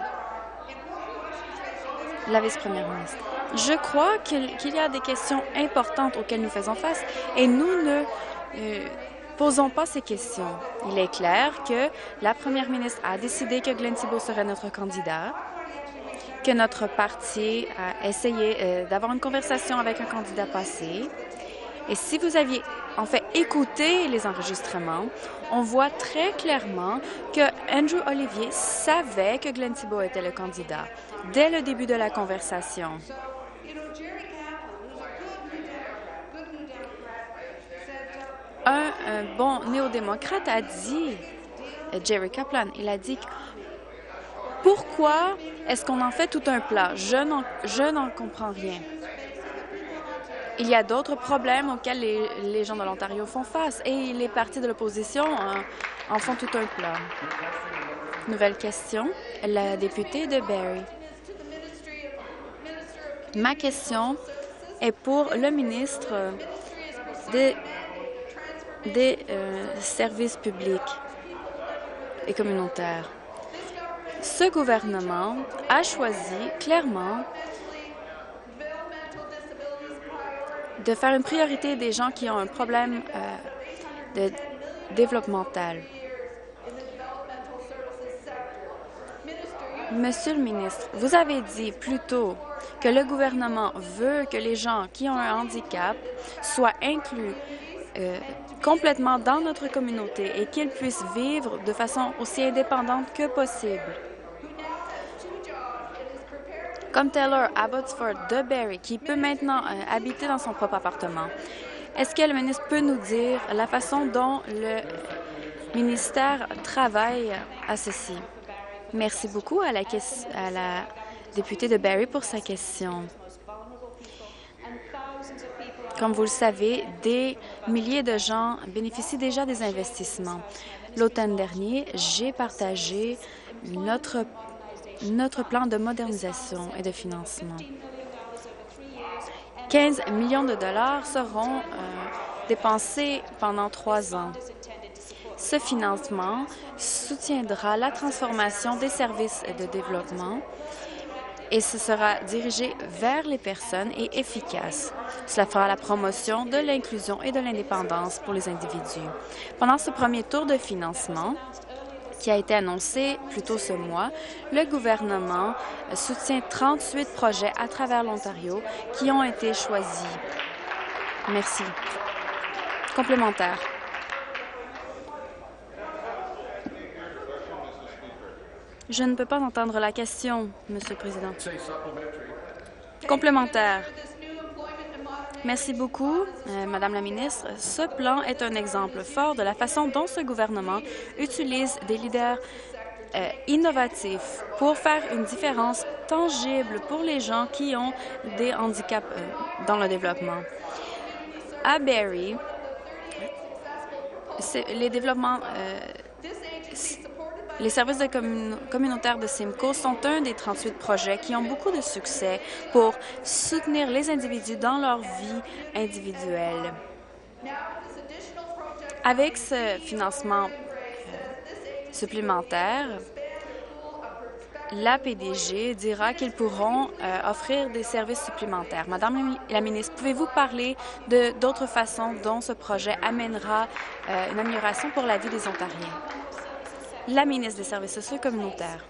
la vice-première ministre. Je crois qu'il y a des questions importantes auxquelles nous faisons face et nous ne posons pas ces questions. Il est clair que la première ministre a décidé que Glenn Thibeault serait notre candidat, que notre parti a essayé d'avoir une conversation avec un candidat passé. Et si vous aviez en fait écouté les enregistrements, on voit très clairement que Andrew Olivier savait que Glenn Thibeault était le candidat dès le début de la conversation. Un bon néo-démocrate a dit Jerry Kaplan. Il a dit « Pourquoi est-ce qu'on en fait tout un plat? Je n'en comprends rien. » Il y a d'autres problèmes auxquels les gens de l'Ontario font face et les partis de l'opposition en font tout un plat. Nouvelle question, la députée de Barrie. Ma question est pour le ministre des services publics et communautaires. Ce gouvernement a choisi clairement de faire une priorité des gens qui ont un problème de développemental. Monsieur le ministre, vous avez dit plus tôt que le gouvernement veut que les gens qui ont un handicap soient inclus complètement dans notre communauté et qu'ils puissent vivre de façon aussi indépendante que possible. Comme Taylor Abbotsford de Barrie, qui peut maintenant habiter dans son propre appartement. Est-ce que le ministre peut nous dire la façon dont le ministère travaille à ceci? Merci beaucoup à la députée de Barrie pour sa question. Comme vous le savez, des milliers de gens bénéficient déjà des investissements. L'automne dernier, j'ai partagé notre plan de modernisation et de financement. 15 millions de dollars seront dépensés pendant 3 ans. Ce financement soutiendra la transformation des services de développement et ce sera dirigé vers les personnes et efficace. Cela fera la promotion de l'inclusion et de l'indépendance pour les individus. Pendant ce premier tour de financement, qui a été annoncé plus tôt ce mois, le gouvernement soutient 38 projets à travers l'Ontario qui ont été choisis. Merci. Complémentaire. Je ne peux pas entendre la question, Monsieur le Président. Complémentaire. Merci beaucoup, Madame la ministre. Ce plan est un exemple fort de la façon dont ce gouvernement utilise des leaders innovatifs pour faire une différence tangible pour les gens qui ont des handicaps dans le développement. À Barrie, les services communautaires de Simcoe sont un des 38 projets qui ont beaucoup de succès pour soutenir les individus dans leur vie individuelle. Avec ce financement supplémentaire, la PDG dira qu'ils pourront offrir des services supplémentaires. Madame la ministre, pouvez-vous parler d'autres façons dont ce projet amènera une amélioration pour la vie des Ontariens? La ministre des Services sociaux communautaires.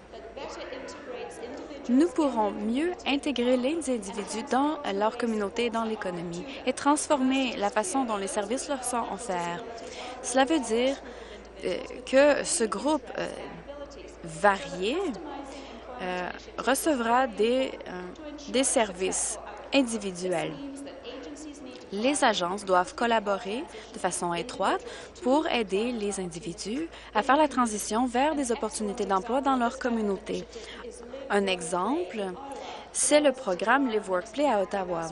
Nous pourrons mieux intégrer les individus dans leur communauté et dans l'économie et transformer la façon dont les services leur sont offerts. Cela veut dire que ce groupe varié recevra des services individuels. Les agences doivent collaborer de façon étroite pour aider les individus à faire la transition vers des opportunités d'emploi dans leur communauté. Un exemple, c'est le programme Live Work Play à Ottawa.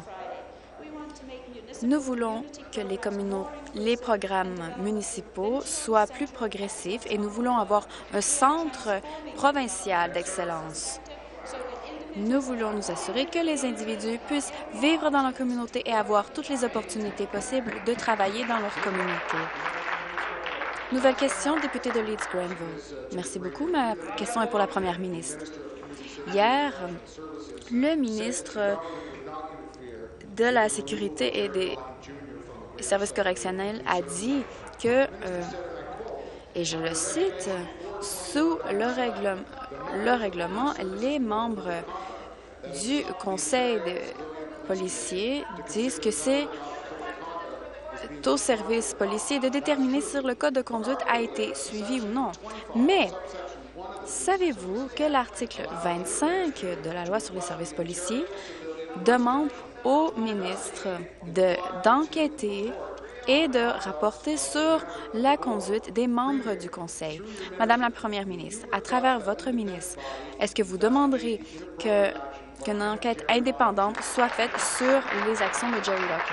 Nous voulons que les programmes municipaux soient plus progressifs et nous voulons avoir un centre provincial d'excellence. Nous voulons nous assurer que les individus puissent vivre dans leur communauté et avoir toutes les opportunités possibles de travailler dans leur communauté. Nouvelle question, député de Leeds-Grenville. Merci beaucoup. Ma question est pour la première ministre. Hier, le ministre de la Sécurité et des services correctionnels a dit que, et je le cite, sous le règlement, les membres du Conseil des policiers disent que c'est au service policier de déterminer si le code de conduite a été suivi ou non. Mais savez-vous que l'article 25 de la loi sur les services policiers demande au ministre d'enquêter et de rapporter sur la conduite des membres du Conseil. Madame la Première ministre, à travers votre ministre, est-ce que vous demanderez qu'une enquête indépendante soit faite sur les actions de Jerry Lockwood?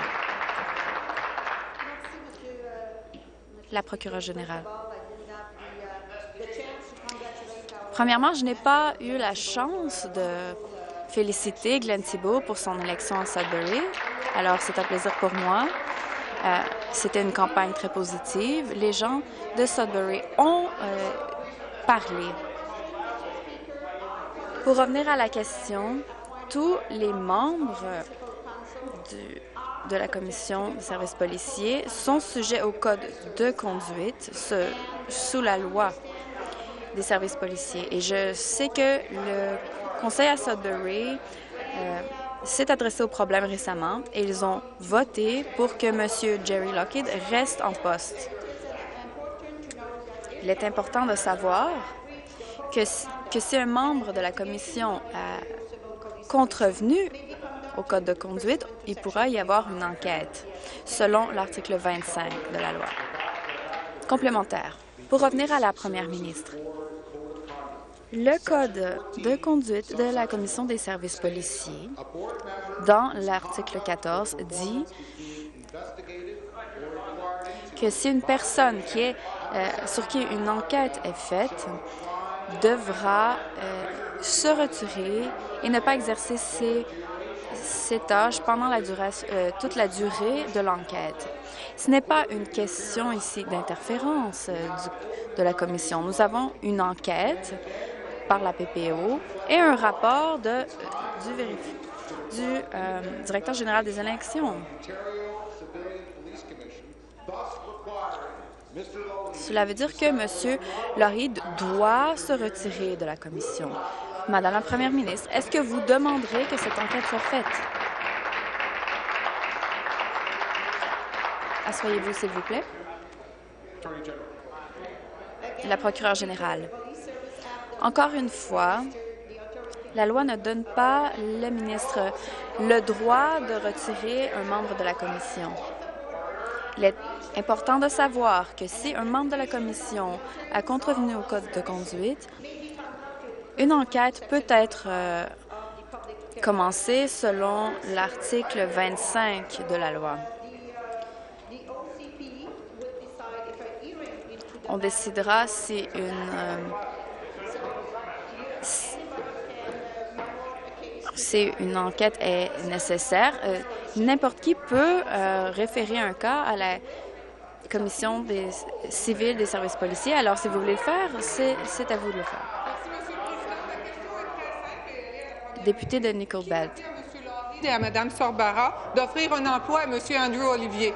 La procureure générale. Premièrement, je n'ai pas eu la chance de féliciter Glenn Thibault pour son élection à Sudbury. Alors, c'est un plaisir pour moi. C'était une campagne très positive. Les gens de Sudbury ont parlé. Pour revenir à la question, tous les membres de la Commission des services policiers sont sujets au code de conduite sous la loi des services policiers. Et je sais que le Conseil à Sudbury s'est adressé au problème récemment et ils ont voté pour que M. Jerry Lockwood reste en poste. Il est important de savoir que si un membre de la Commission a contrevenu au code de conduite, il pourra y avoir une enquête, selon l'article 25 de la loi. Complémentaire. Pour revenir à la Première ministre, le code de conduite de la Commission des services policiers, dans l'article 14, dit que si une personne sur qui une enquête est faite devra se retirer et ne pas exercer ses tâches pendant toute la durée de l'enquête. Ce n'est pas une question ici d'interférence de la Commission. Nous avons une enquête par la PPO et un rapport du directeur général des élections. Cela veut dire que M. Lockwood doit se retirer de la Commission. Madame la Première ministre, est-ce que vous demanderez que cette enquête soit faite? Asseyez-vous, s'il vous plaît. La procureure générale. Encore une fois, la loi ne donne pas le ministre le droit de retirer un membre de la Commission. Il est important de savoir que si un membre de la Commission a contrevenu au code de conduite, une enquête peut être commencée selon l'article 25 de la loi. On décidera si une enquête est nécessaire. N'importe qui peut référer un cas à la Commission civile des services policiers. Alors, si vous voulez le faire, c'est à vous de le faire. Député de Nickel Belt. Et à Mme Sorbara d'offrir un emploi à M. Andrew Olivier.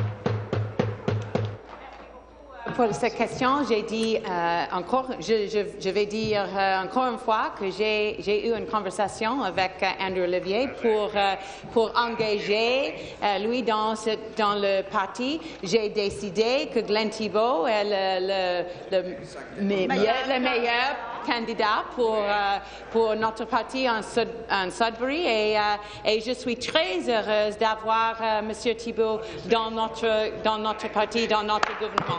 Pour cette question, j'ai dit je vais dire encore une fois que j'ai eu une conversation avec Andrew Olivier pour engager lui dans le parti. J'ai décidé que Glenn Thibault est le meilleur candidat pour notre parti en Sudbury et je suis très heureuse d'avoir M. Thibault dans notre parti, dans notre gouvernement.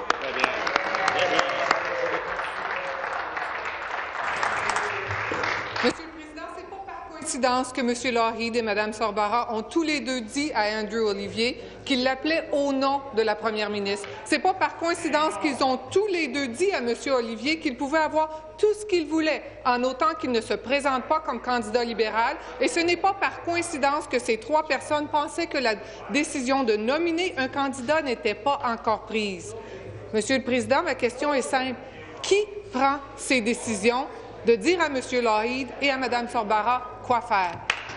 Monsieur le Président, c'est pas par coïncidence que M. Lockwood et Mme Sorbara ont tous les deux dit à Andrew Olivier qu'ils l'appelaient au nom de la Première ministre. C'est pas par coïncidence qu'ils ont tous les deux dit à M. Olivier qu'il pouvait avoir tout ce qu'il voulait, en autant qu'il ne se présente pas comme candidat libéral. Et ce n'est pas par coïncidence que ces trois personnes pensaient que la décision de nominer un candidat n'était pas encore prise. Monsieur le Président, ma question est simple. Qui prend ces décisions de dire à M. Lockwood et à Mme Sorbara quoi faire?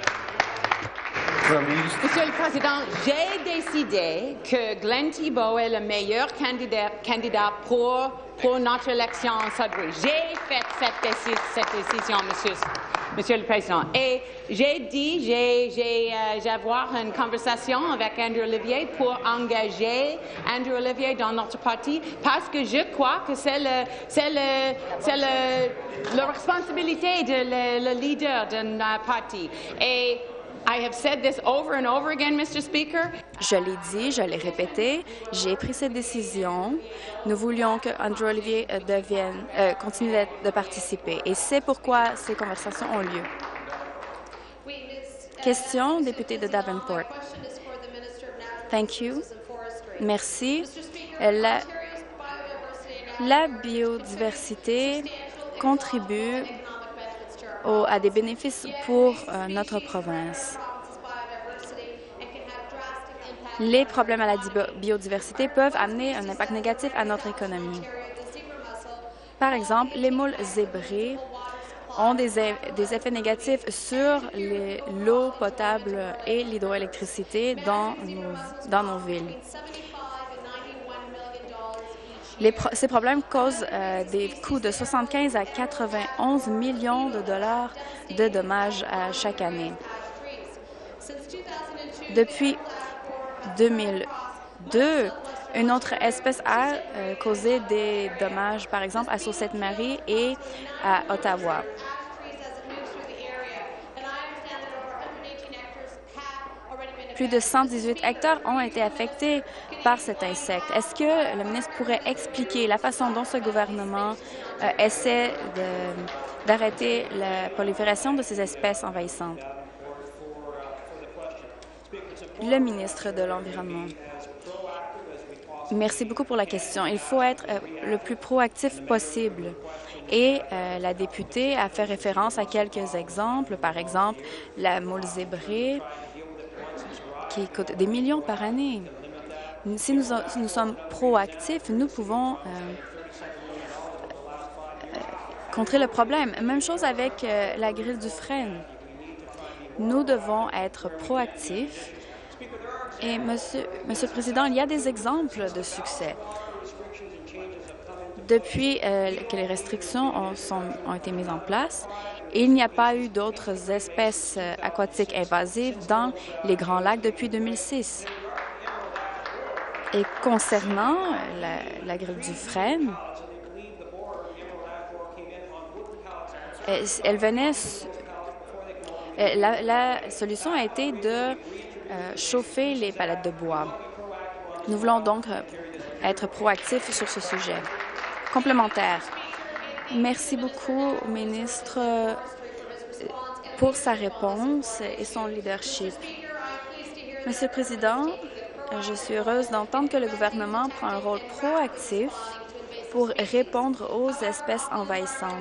Monsieur le Président, j'ai décidé que Glenn Thibault est le meilleur candidat pour notre élection en Sudbury. J'ai fait cette décision, Monsieur le Président. Et j'ai dit, j'ai avoir une conversation avec Andrew Olivier pour engager Andrew Olivier dans notre parti parce que je crois que c'est la responsabilité de le leader d'un parti. Et I have said this over and over again, Mr. Speaker. Je l'ai dit, je l'ai répété, j'ai pris cette décision. Nous voulions que Andrew Olivier continue de participer et c'est pourquoi ces conversations ont lieu. Question, député de Davenport. Thank you. Merci. La biodiversité contribue à des bénéfices pour notre province. Les problèmes à la biodiversité peuvent amener un impact négatif à notre économie. Par exemple, les moules zébrés ont des effets négatifs sur l'eau potable et l'hydroélectricité dans nos villes. Ces problèmes causent des coûts de 75 à 91 millions de dollars de dommages chaque année. Depuis 2002, une autre espèce a causé des dommages, par exemple, à Sault-Ste-Marie et à Ottawa. Plus de 118 hectares ont été affectés par cet insecte. Est-ce que le ministre pourrait expliquer la façon dont ce gouvernement essaie d'arrêter la prolifération de ces espèces envahissantes? Le ministre de l'Environnement. Merci beaucoup pour la question. Il faut être le plus proactif possible. Et la députée a fait référence à quelques exemples. Par exemple, la moule zébrée, qui coûte des millions par année. Si nous sommes proactifs, nous pouvons contrer le problème. Même chose avec la grille du frêne. Nous devons être proactifs. Et, Monsieur le Président, il y a des exemples de succès. Depuis que les restrictions ont été mises en place, il n'y a pas eu d'autres espèces aquatiques invasives dans les Grands Lacs depuis 2006. Et concernant la grille du frêne, la solution a été de chauffer les palettes de bois. Nous voulons donc être proactifs sur ce sujet. Complémentaire. Merci beaucoup au ministre pour sa réponse et son leadership. Monsieur le Président, je suis heureuse d'entendre que le gouvernement prend un rôle proactif pour répondre aux espèces envahissantes.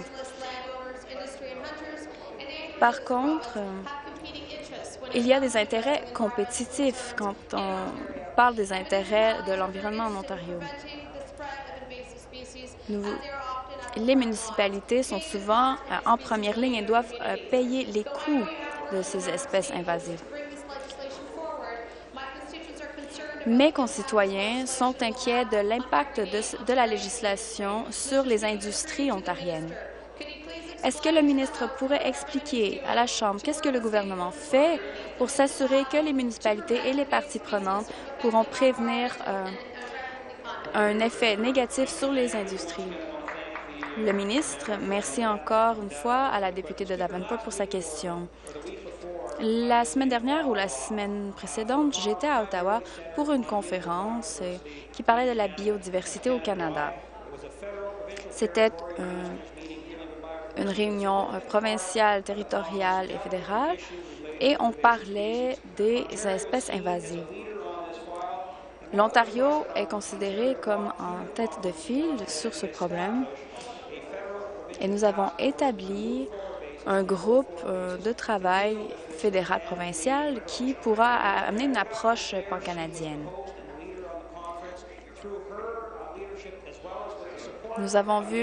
Par contre, il y a des intérêts compétitifs quand on parle des intérêts de l'environnement en Ontario. Les municipalités sont souvent en première ligne et doivent payer les coûts de ces espèces invasives. Mes concitoyens sont inquiets de l'impact de la législation sur les industries ontariennes. Est-ce que le ministre pourrait expliquer à la Chambre qu'est-ce que le gouvernement fait pour s'assurer que les municipalités et les parties prenantes pourront prévenir un effet négatif sur les industries? Le ministre, merci encore une fois à la députée de Davenport pour sa question. La semaine dernière ou la semaine précédente, j'étais à Ottawa pour une conférence qui parlait de la biodiversité au Canada. C'était une réunion provinciale, territoriale et fédérale, et on parlait des espèces invasives. L'Ontario est considéré comme en tête de file sur ce problème et nous avons établi un groupe de travail fédéral-provincial qui pourra amener une approche pan-canadienne. Nous avons vu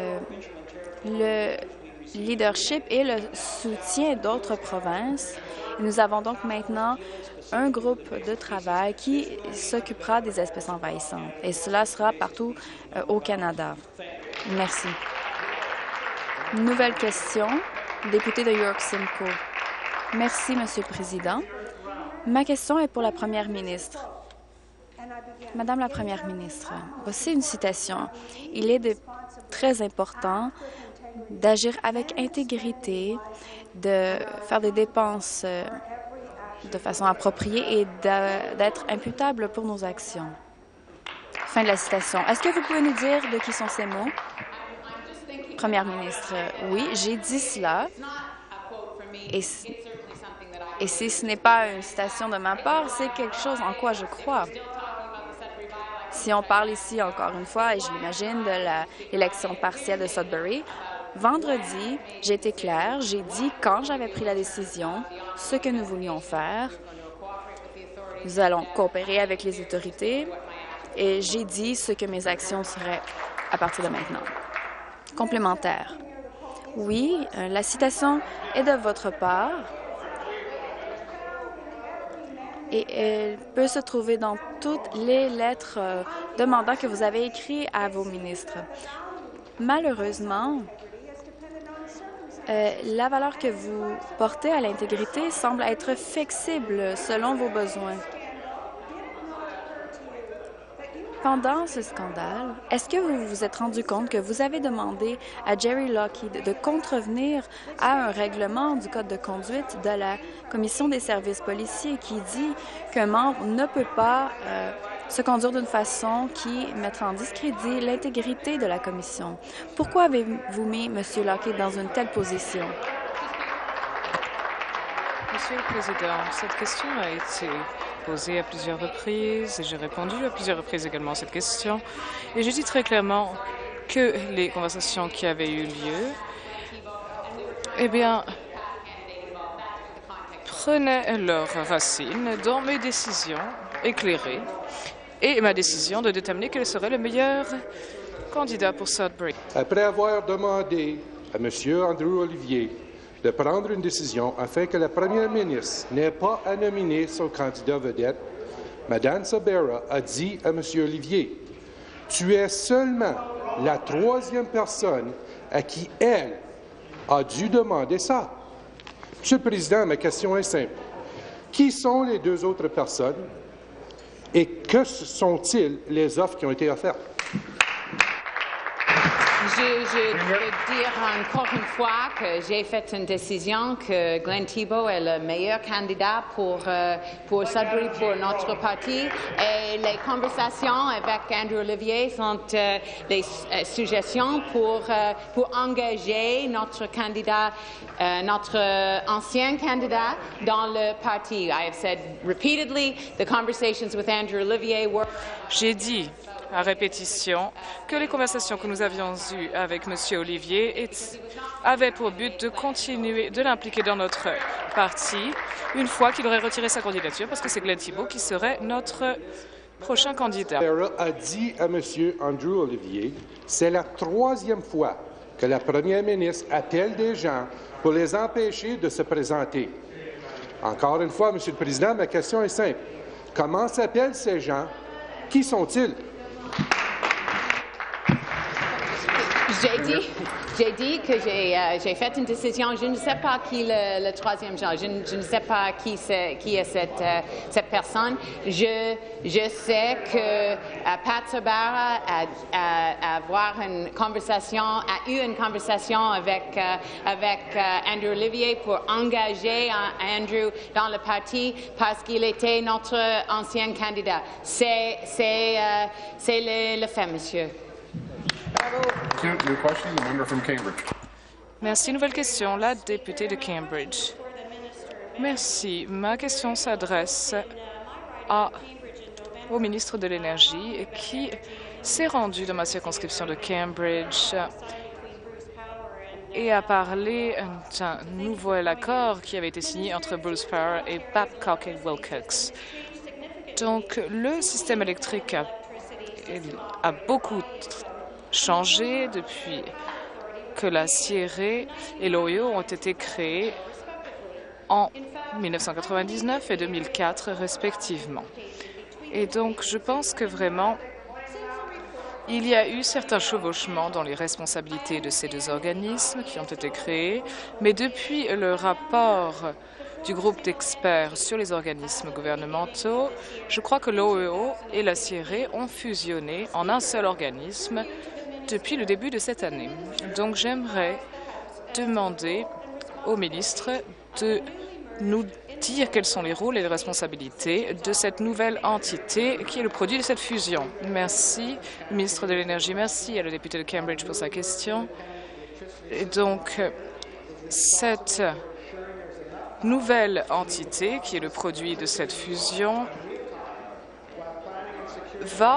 le leadership et le soutien d'autres provinces. Nous avons donc maintenant un groupe de travail qui s'occupera des espèces envahissantes. Et cela sera partout au Canada. Merci. Nouvelle question, député de York-Simcoe. Merci, Monsieur le Président. Ma question est pour la Première ministre. Madame la Première ministre, voici une citation. Il est très important d'agir avec intégrité, de faire des dépenses de façon appropriée et d'être imputables pour nos actions. Fin de la citation. Est-ce que vous pouvez nous dire de qui sont ces mots? Première ministre, oui, j'ai dit cela. Et si ce n'est pas une citation de ma part, c'est quelque chose en quoi je crois. Si on parle ici, encore une fois, et je l'imagine, de l'élection partielle de Sudbury, vendredi, j'ai été claire, j'ai dit quand j'avais pris la décision, ce que nous voulions faire. Nous allons coopérer avec les autorités et j'ai dit ce que mes actions seraient à partir de maintenant. Complémentaire. Oui, la citation est de votre part et elle peut se trouver dans toutes les lettres de mandat que vous avez écrites à vos ministres. Malheureusement, la valeur que vous portez à l'intégrité semble être flexible selon vos besoins. Pendant ce scandale, est-ce que vous vous êtes rendu compte que vous avez demandé à Jerry Lockheed de contrevenir à un règlement du Code de conduite de la Commission des services policiers qui dit qu'un membre ne peut pas se conduire d'une façon qui mettra en discrédit l'intégrité de la Commission? Pourquoi avez-vous mis M. Lockheed dans une telle position? Monsieur le Président, cette question a été posée à plusieurs reprises et j'ai répondu à plusieurs reprises également à cette question. Et j'ai dit très clairement que les conversations qui avaient eu lieu, eh bien, prenaient leurs racines dans mes décisions éclairées et ma décision de déterminer quel serait le meilleur candidat pour Sudbury. Après avoir demandé à M. Andrew Olivier de prendre une décision afin que la première ministre n'ait pas à nominer son candidat vedette, Mme Sorbara a dit à M. Olivier, « Tu es seulement la troisième personne à qui elle a dû demander ça. » Monsieur le Président, ma question est simple. Qui sont les deux autres personnes et que sont-ils les offres qui ont été offertes? Je veux dire encore une fois que j'ai fait une décision que Glenn Thibeault est le meilleur candidat pour Sudbury, pour notre parti. Et les conversations avec Andrew Olivier sont des suggestions pour engager notre candidat, notre ancien candidat dans le parti. I have said repeatedly the conversations with Andrew Olivier were... J'ai dit à répétition que les conversations que nous avions eues avec M. Olivier avaient pour but de continuer de l'impliquer dans notre parti une fois qu'il aurait retiré sa candidature, parce que c'est Glenn Thibeault qui serait notre prochain candidat. Sorbara a dit à M. Andrew Olivier, c'est la troisième fois que la première ministre appelle des gens pour les empêcher de se présenter. Encore une fois, M. le Président, ma question est simple. Comment s'appellent ces gens? Qui sont-ils? J'ai dit que j'ai fait une décision. Je ne sais pas qui le troisième genre. Je ne sais pas qui est cette personne. Je sais que Pat Sorbara a eu une conversation avec Andrew Olivier pour engager Andrew dans le parti parce qu'il était notre ancien candidat. C'est le fait, monsieur. Merci. Nouvelle question. La députée de Cambridge. Merci. Ma question s'adresse au ministre de l'Énergie qui s'est rendu dans ma circonscription de Cambridge et a parlé d'un nouvel accord qui avait été signé entre Bruce Power et Babcock et Wilcox. Donc, le système électrique a beaucoup changé depuis que la CIRE et l'OIO ont été créés en 1999 et 2004 respectivement. Et donc, je pense que vraiment, il y a eu certains chevauchements dans les responsabilités de ces deux organismes qui ont été créés, mais depuis le rapport du groupe d'experts sur les organismes gouvernementaux, je crois que l'OIO et la CIRE ont fusionné en un seul organisme depuis le début de cette année. Donc, j'aimerais demander au ministre de nous dire quels sont les rôles et les responsabilités de cette nouvelle entité qui est le produit de cette fusion. Merci, le ministre de l'Énergie. Merci à le député de Cambridge pour sa question. Et donc, cette nouvelle entité qui est le produit de cette fusion va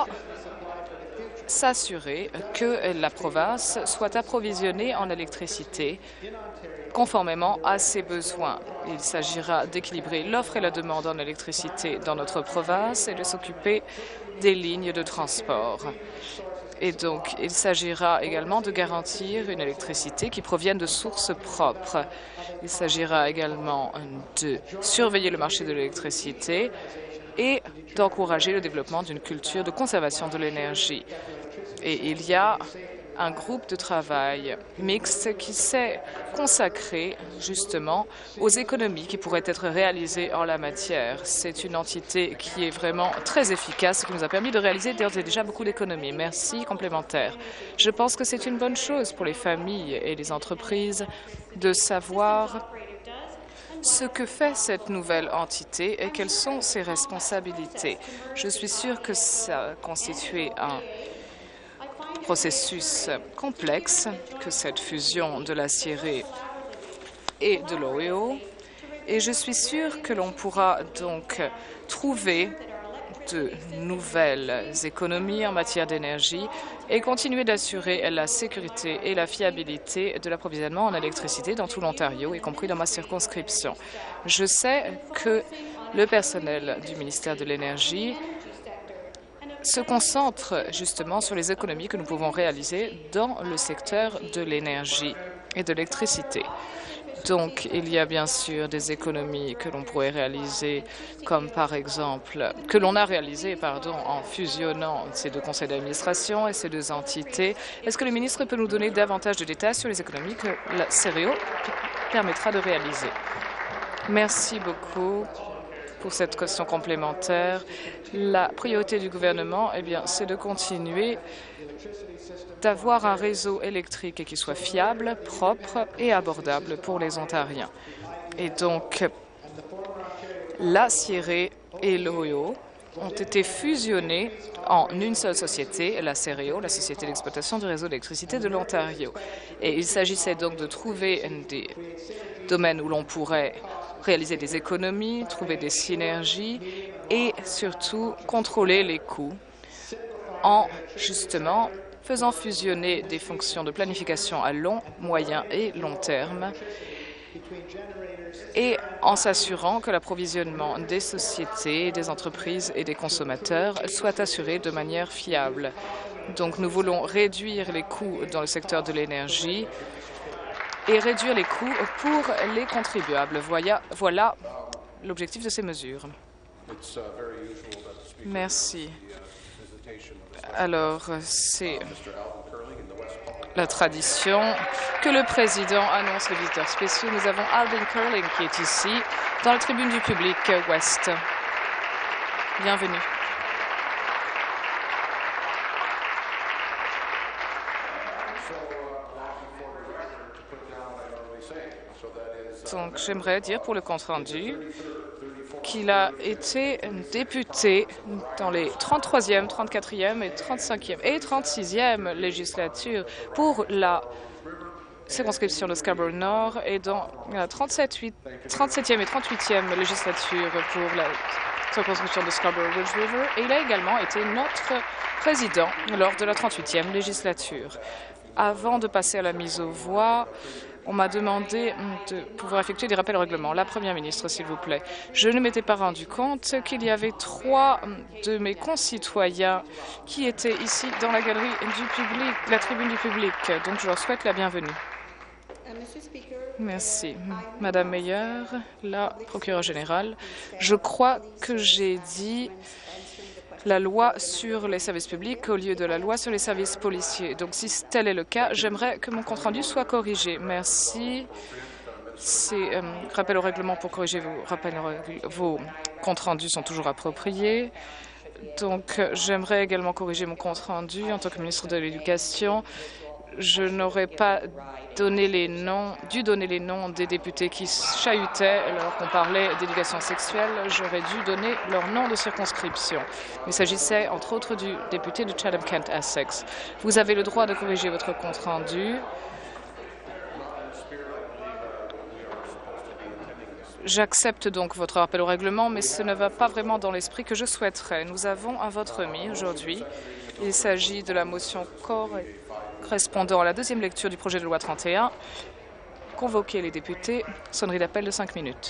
s'assurer que la province soit approvisionnée en électricité conformément à ses besoins. Il s'agira d'équilibrer l'offre et la demande en électricité dans notre province et de s'occuper des lignes de transport. Et donc, il s'agira également de garantir une électricité qui provienne de sources propres. Il s'agira également de surveiller le marché de l'électricité et d'encourager le développement d'une culture de conservation de l'énergie. Et il y a un groupe de travail mixte qui s'est consacré justement aux économies qui pourraient être réalisées en la matière. C'est une entité qui est vraiment très efficace et qui nous a permis de réaliser d'ores et déjà beaucoup d'économies. Merci. Complémentaire. Je pense que c'est une bonne chose pour les familles et les entreprises de savoir ce que fait cette nouvelle entité et quelles sont ses responsabilités. Je suis sûre que ça constitue un processus complexe que cette fusion de la CIRE et de l'OEO, et je suis sûre que l'on pourra donc trouver de nouvelles économies en matière d'énergie et continuer d'assurer la sécurité et la fiabilité de l'approvisionnement en électricité dans tout l'Ontario, y compris dans ma circonscription. Je sais que le personnel du ministère de l'Énergie se concentre justement sur les économies que nous pouvons réaliser dans le secteur de l'énergie et de l'électricité. Donc, il y a bien sûr des économies que l'on pourrait réaliser, comme par exemple, que l'on a réalisé, en fusionnant ces deux conseils d'administration et ces deux entités. Est-ce que le ministre peut nous donner davantage de détails sur les économies que la CIRE permettra de réaliser? Merci beaucoup pour cette question complémentaire. La priorité du gouvernement, c'est de continuer d'avoir un réseau électrique qui soit fiable, propre et abordable pour les Ontariens. Et donc, la CIRE et l'OEO ont été fusionnés en une seule société, la CEREO, la Société d'exploitation du réseau d'électricité de l'Ontario. Et il s'agissait donc de trouver des domaines où l'on pourrait réaliser des économies, trouver des synergies et surtout contrôler les coûts en justement faisant fusionner des fonctions de planification à long, moyen et long terme et en s'assurant que l'approvisionnement des sociétés, des entreprises et des consommateurs soit assuré de manière fiable. Donc nous voulons réduire les coûts dans le secteur de l'énergie et réduire les coûts pour les contribuables. Voilà l'objectif de ces mesures. Merci. Alors, c'est la tradition que le président annonce les visiteurs spéciaux. Nous avons Alvin Curling qui est ici, dans la tribune du public ouest. Bienvenue. Donc, j'aimerais dire pour le compte-rendu qu'il a été député dans les 33e, 34e et 35e et 36e législatures pour la circonscription de Scarborough-Nord et dans la 37e et 38e législature pour la circonscription de Scarborough-Ridge River. Et il a également été notre président lors de la 38e législature. Avant de passer à la mise aux voix, on m'a demandé de pouvoir effectuer des rappels au règlement. La Première ministre, s'il vous plaît. Je ne m'étais pas rendu compte qu'il y avait 3 de mes concitoyens qui étaient ici dans la galerie du public, la tribune du public. Donc, je leur souhaite la bienvenue. Merci. Madame Meyer, la procureure générale, je crois que j'ai dit la loi sur les services publics au lieu de la loi sur les services policiers. Donc, si tel est le cas, j'aimerais que mon compte-rendu soit corrigé. Merci. Ces rappels au règlement pour corriger vos comptes-rendus sont toujours appropriés. Donc, j'aimerais également corriger mon compte-rendu en tant que ministre de l'Éducation. je n'aurais pas dû donner les noms des députés qui chahutaient alors qu'on parlait d'éducation sexuelle. J'aurais dû donner leur nom de circonscription. Il s'agissait, entre autres, du député de Chatham-Kent-Essex. Vous avez le droit de corriger votre compte-rendu. J'accepte donc votre rappel au règlement, mais ce ne va pas vraiment dans l'esprit que je souhaiterais. Nous avons un vote remis aujourd'hui. Il s'agit de la motion correspondant à la deuxième lecture du projet de loi 31. Convoquer les députés. Sonnerie d'appel de 5 minutes.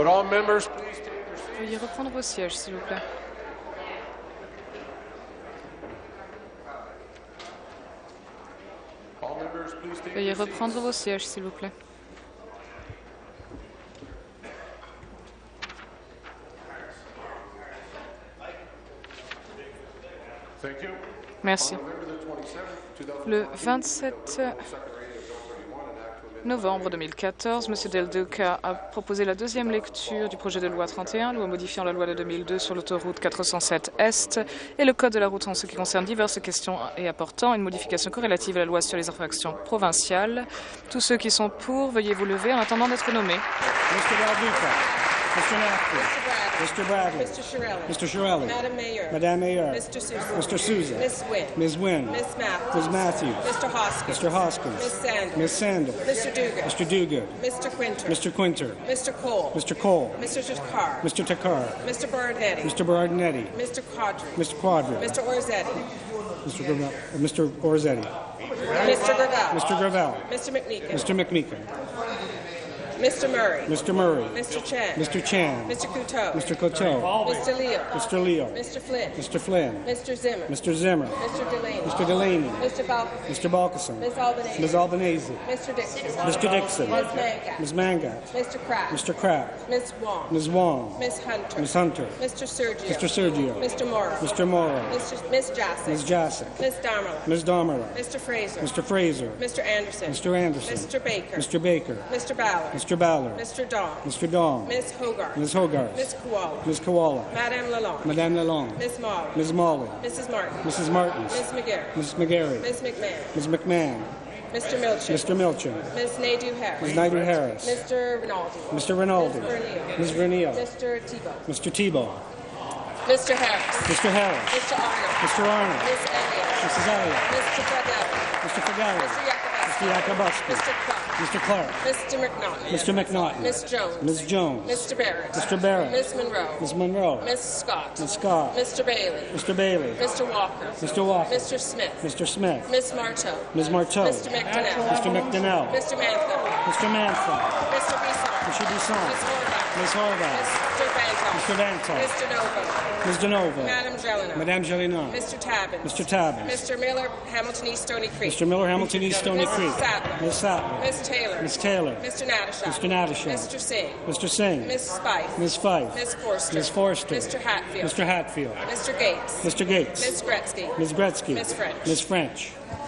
Would all members please take their seats? Veuillez reprendre vos sièges, s'il vous plaît. All members please take Veuillez their seats. reprendre vos sièges, s'il vous plaît. Thank you. Merci. Le 27 novembre 2014, M. Del Duca a proposé la deuxième lecture du projet de loi 31, loi modifiant la loi de 2002 sur l'autoroute 407 Est et le code de la route en ce qui concerne diverses questions et apportant une modification corrélative à la loi sur les infractions provinciales. Tous ceux qui sont pour, veuillez vous lever en attendant d'être nommés. Mr. Del Duca. Mr. Nafty. Mr. Bradley. Mr. Shirelli. Mr. Shirelli. Madam Mayor. Madame Mayor. Mr. Sousa. Mr. Souza. Ms. Wynn. Ms. Wynn. Ms. Matthews. Ms. Matthews. Mr. Hoskins. Mr. Hoskins. Ms. Sanders. Ms. Sanders. Mr. Dugan. Mr. Duguid. Mr. Quinter. Mr. Quinter. Mr. Cole. Mr. Cole. Mr. Takar. Mr. Takar. Mr. Berardetti. Mr. Berardinetti. Mr. Quadri. Mr. Quadri. Mr. Orzetti. Mr. Orzetti. Mr. Gravel. Mr. Gravel. Mr. McMeekin. Mr. McMeekin. Mr. Murray. Mr. Murray. Mr. Chan. Mr. Chan. Mr. Couteau. Mr. Coteau. Mr. Leo. Mr. Leo. Mr. Flynn. Mr. Flynn. Mr. Zimmer. Mr. Zimmer. Mr. Delaney. Mr. Delaney. Mr. Balkin. Mr. Balkison. Ms. Albanese. Ms. Albanese. Mr. Dixon. Mr. Dixon. Ms. Mangat. Ms. Mangat. Mr. Kraft. Mr. Kraft. Ms. Wong. Ms. Wong. Ms. Hunter. Ms. Hunter. Mr. Sergio. Mr. Sergio. Mr. Morrow. Mr. Morrow. Ms. Jassic. Ms. Jassic. Ms. Damerla. Ms. Damerla. Mr. Fraser. Mr. Fraser. Mr. Anderson. Mr. Anderson. Mr. Baker. Mr. Baker. Mr. Ballard. Mr. Ballard. Mr. Dong. Mr. Dong. Ms. Hogarth. Ms. Hogarth. Ms. Koala. Ms. Koala. Madame Lalonde. Madame Lalonde. Ms. Molly. Ms. Molly. Mrs. Martin. Mrs. Martins. Ms. McGarry. Ms. McGarry. Ms. McMahon. Ms. McMahon. Mr. Milchin. Mr. Milchin. Ms. Naidu Harris. Ms. Naidu Harris. Mr. Rinaldi. Mr. Rinaldi. Ms. Ms. Verneal. Verneal. Mr. Tebow. Mr. Tebow. Mr. Harris. Mr. Harris. Mr. Arnold. Mr. Arnold. Ms. Elliott. Mrs. Elliott. Mr. Fadell. Mr. Fidelli. Mr. Mr. Yakubowski. Yakubowski. Mr. Clark. Mr. Clark. Mr. McNaughton. Mr. McNaughton. Ms. Jones. Ms. Jones. Mr. Barrett. Mr. Barrett. Ms. Monroe. Ms. Monroe. Ms. Scott. Ms. Scott. Mr. Bailey. Mr. Bailey. Mr. Walker. Mr. Walker. Mr. Smith. Mr. Smith. Ms. Marteau. Ms. Marteau. Mr. McDonnell. Mr. McDonnell. Mr. Mantha. Mr. Manson. Mr. Bisson. Mr. Bisson. Ms. Horvath. Ms. Horvath. Mr. Bancroft. Mr. Vantoff. Mr. Nova. Ms. DeNova. Madam Jelena. Madame Jelena. Mr. Tabbins. Mr. Tabbins. Mr. Miller, Hamilton East Stony Creek. Mr. Miller, Hamilton East Stony Mrs. Creek. Sattler. Ms. Sattler. Ms. Taylor. Ms. Taylor. Mr. Natashak. Mr. Natashak. Mr. Singh. Mr. Singh. Ms. Spice. Ms. Fife. Ms. Forster. Ms. Forster. Mr. Hatfield. Mr. Hatfield. Mr. Gates. Mr. Gates. Ms. Gretzky. Ms. Gretzky. Ms. French. Ms. French.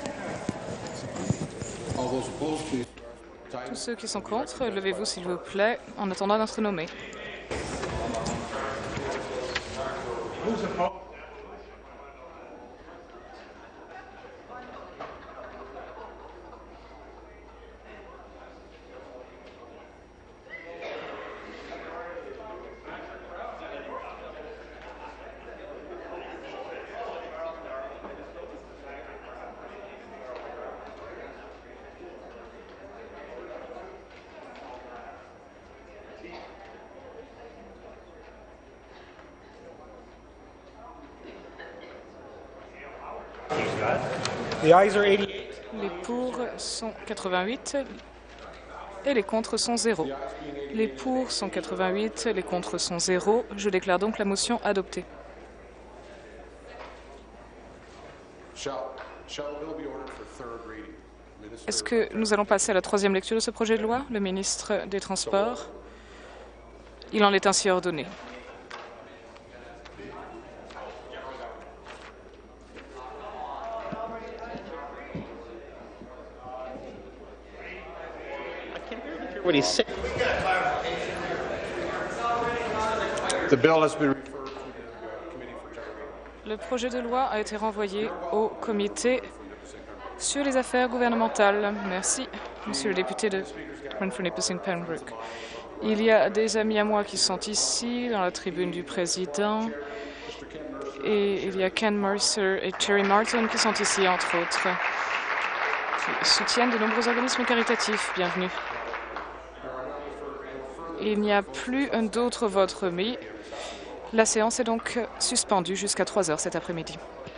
All those opposed, please. Tous ceux qui sont contre, levez-vous s'il vous plaît en attendant d'être nommés. The ayes are 88. Les pour sont 88 et les contre sont 0. Les pour sont 88, les contre sont 0. Je déclare donc la motion adoptée. Est-ce que nous allons passer à la troisième lecture de ce projet de loi? Le ministre des Transports. Il en est ainsi ordonné. The bill has been referred to the Committee for Targeting. Le projet de loi a été renvoyé au comité sur les affaires gouvernementales. Merci, monsieur le député de Renfrew-Nipissing-Pembroke. Il y a des amis à moi qui sont ici, dans la tribune du président, et il y a Ken Mercer et Terry Martin qui sont ici, entre autres, qui soutiennent de nombreux organismes caritatifs. Bienvenue. Il n'y a plus d'autres votes remis. La séance est donc suspendue jusqu'à 3 heures cet après-midi.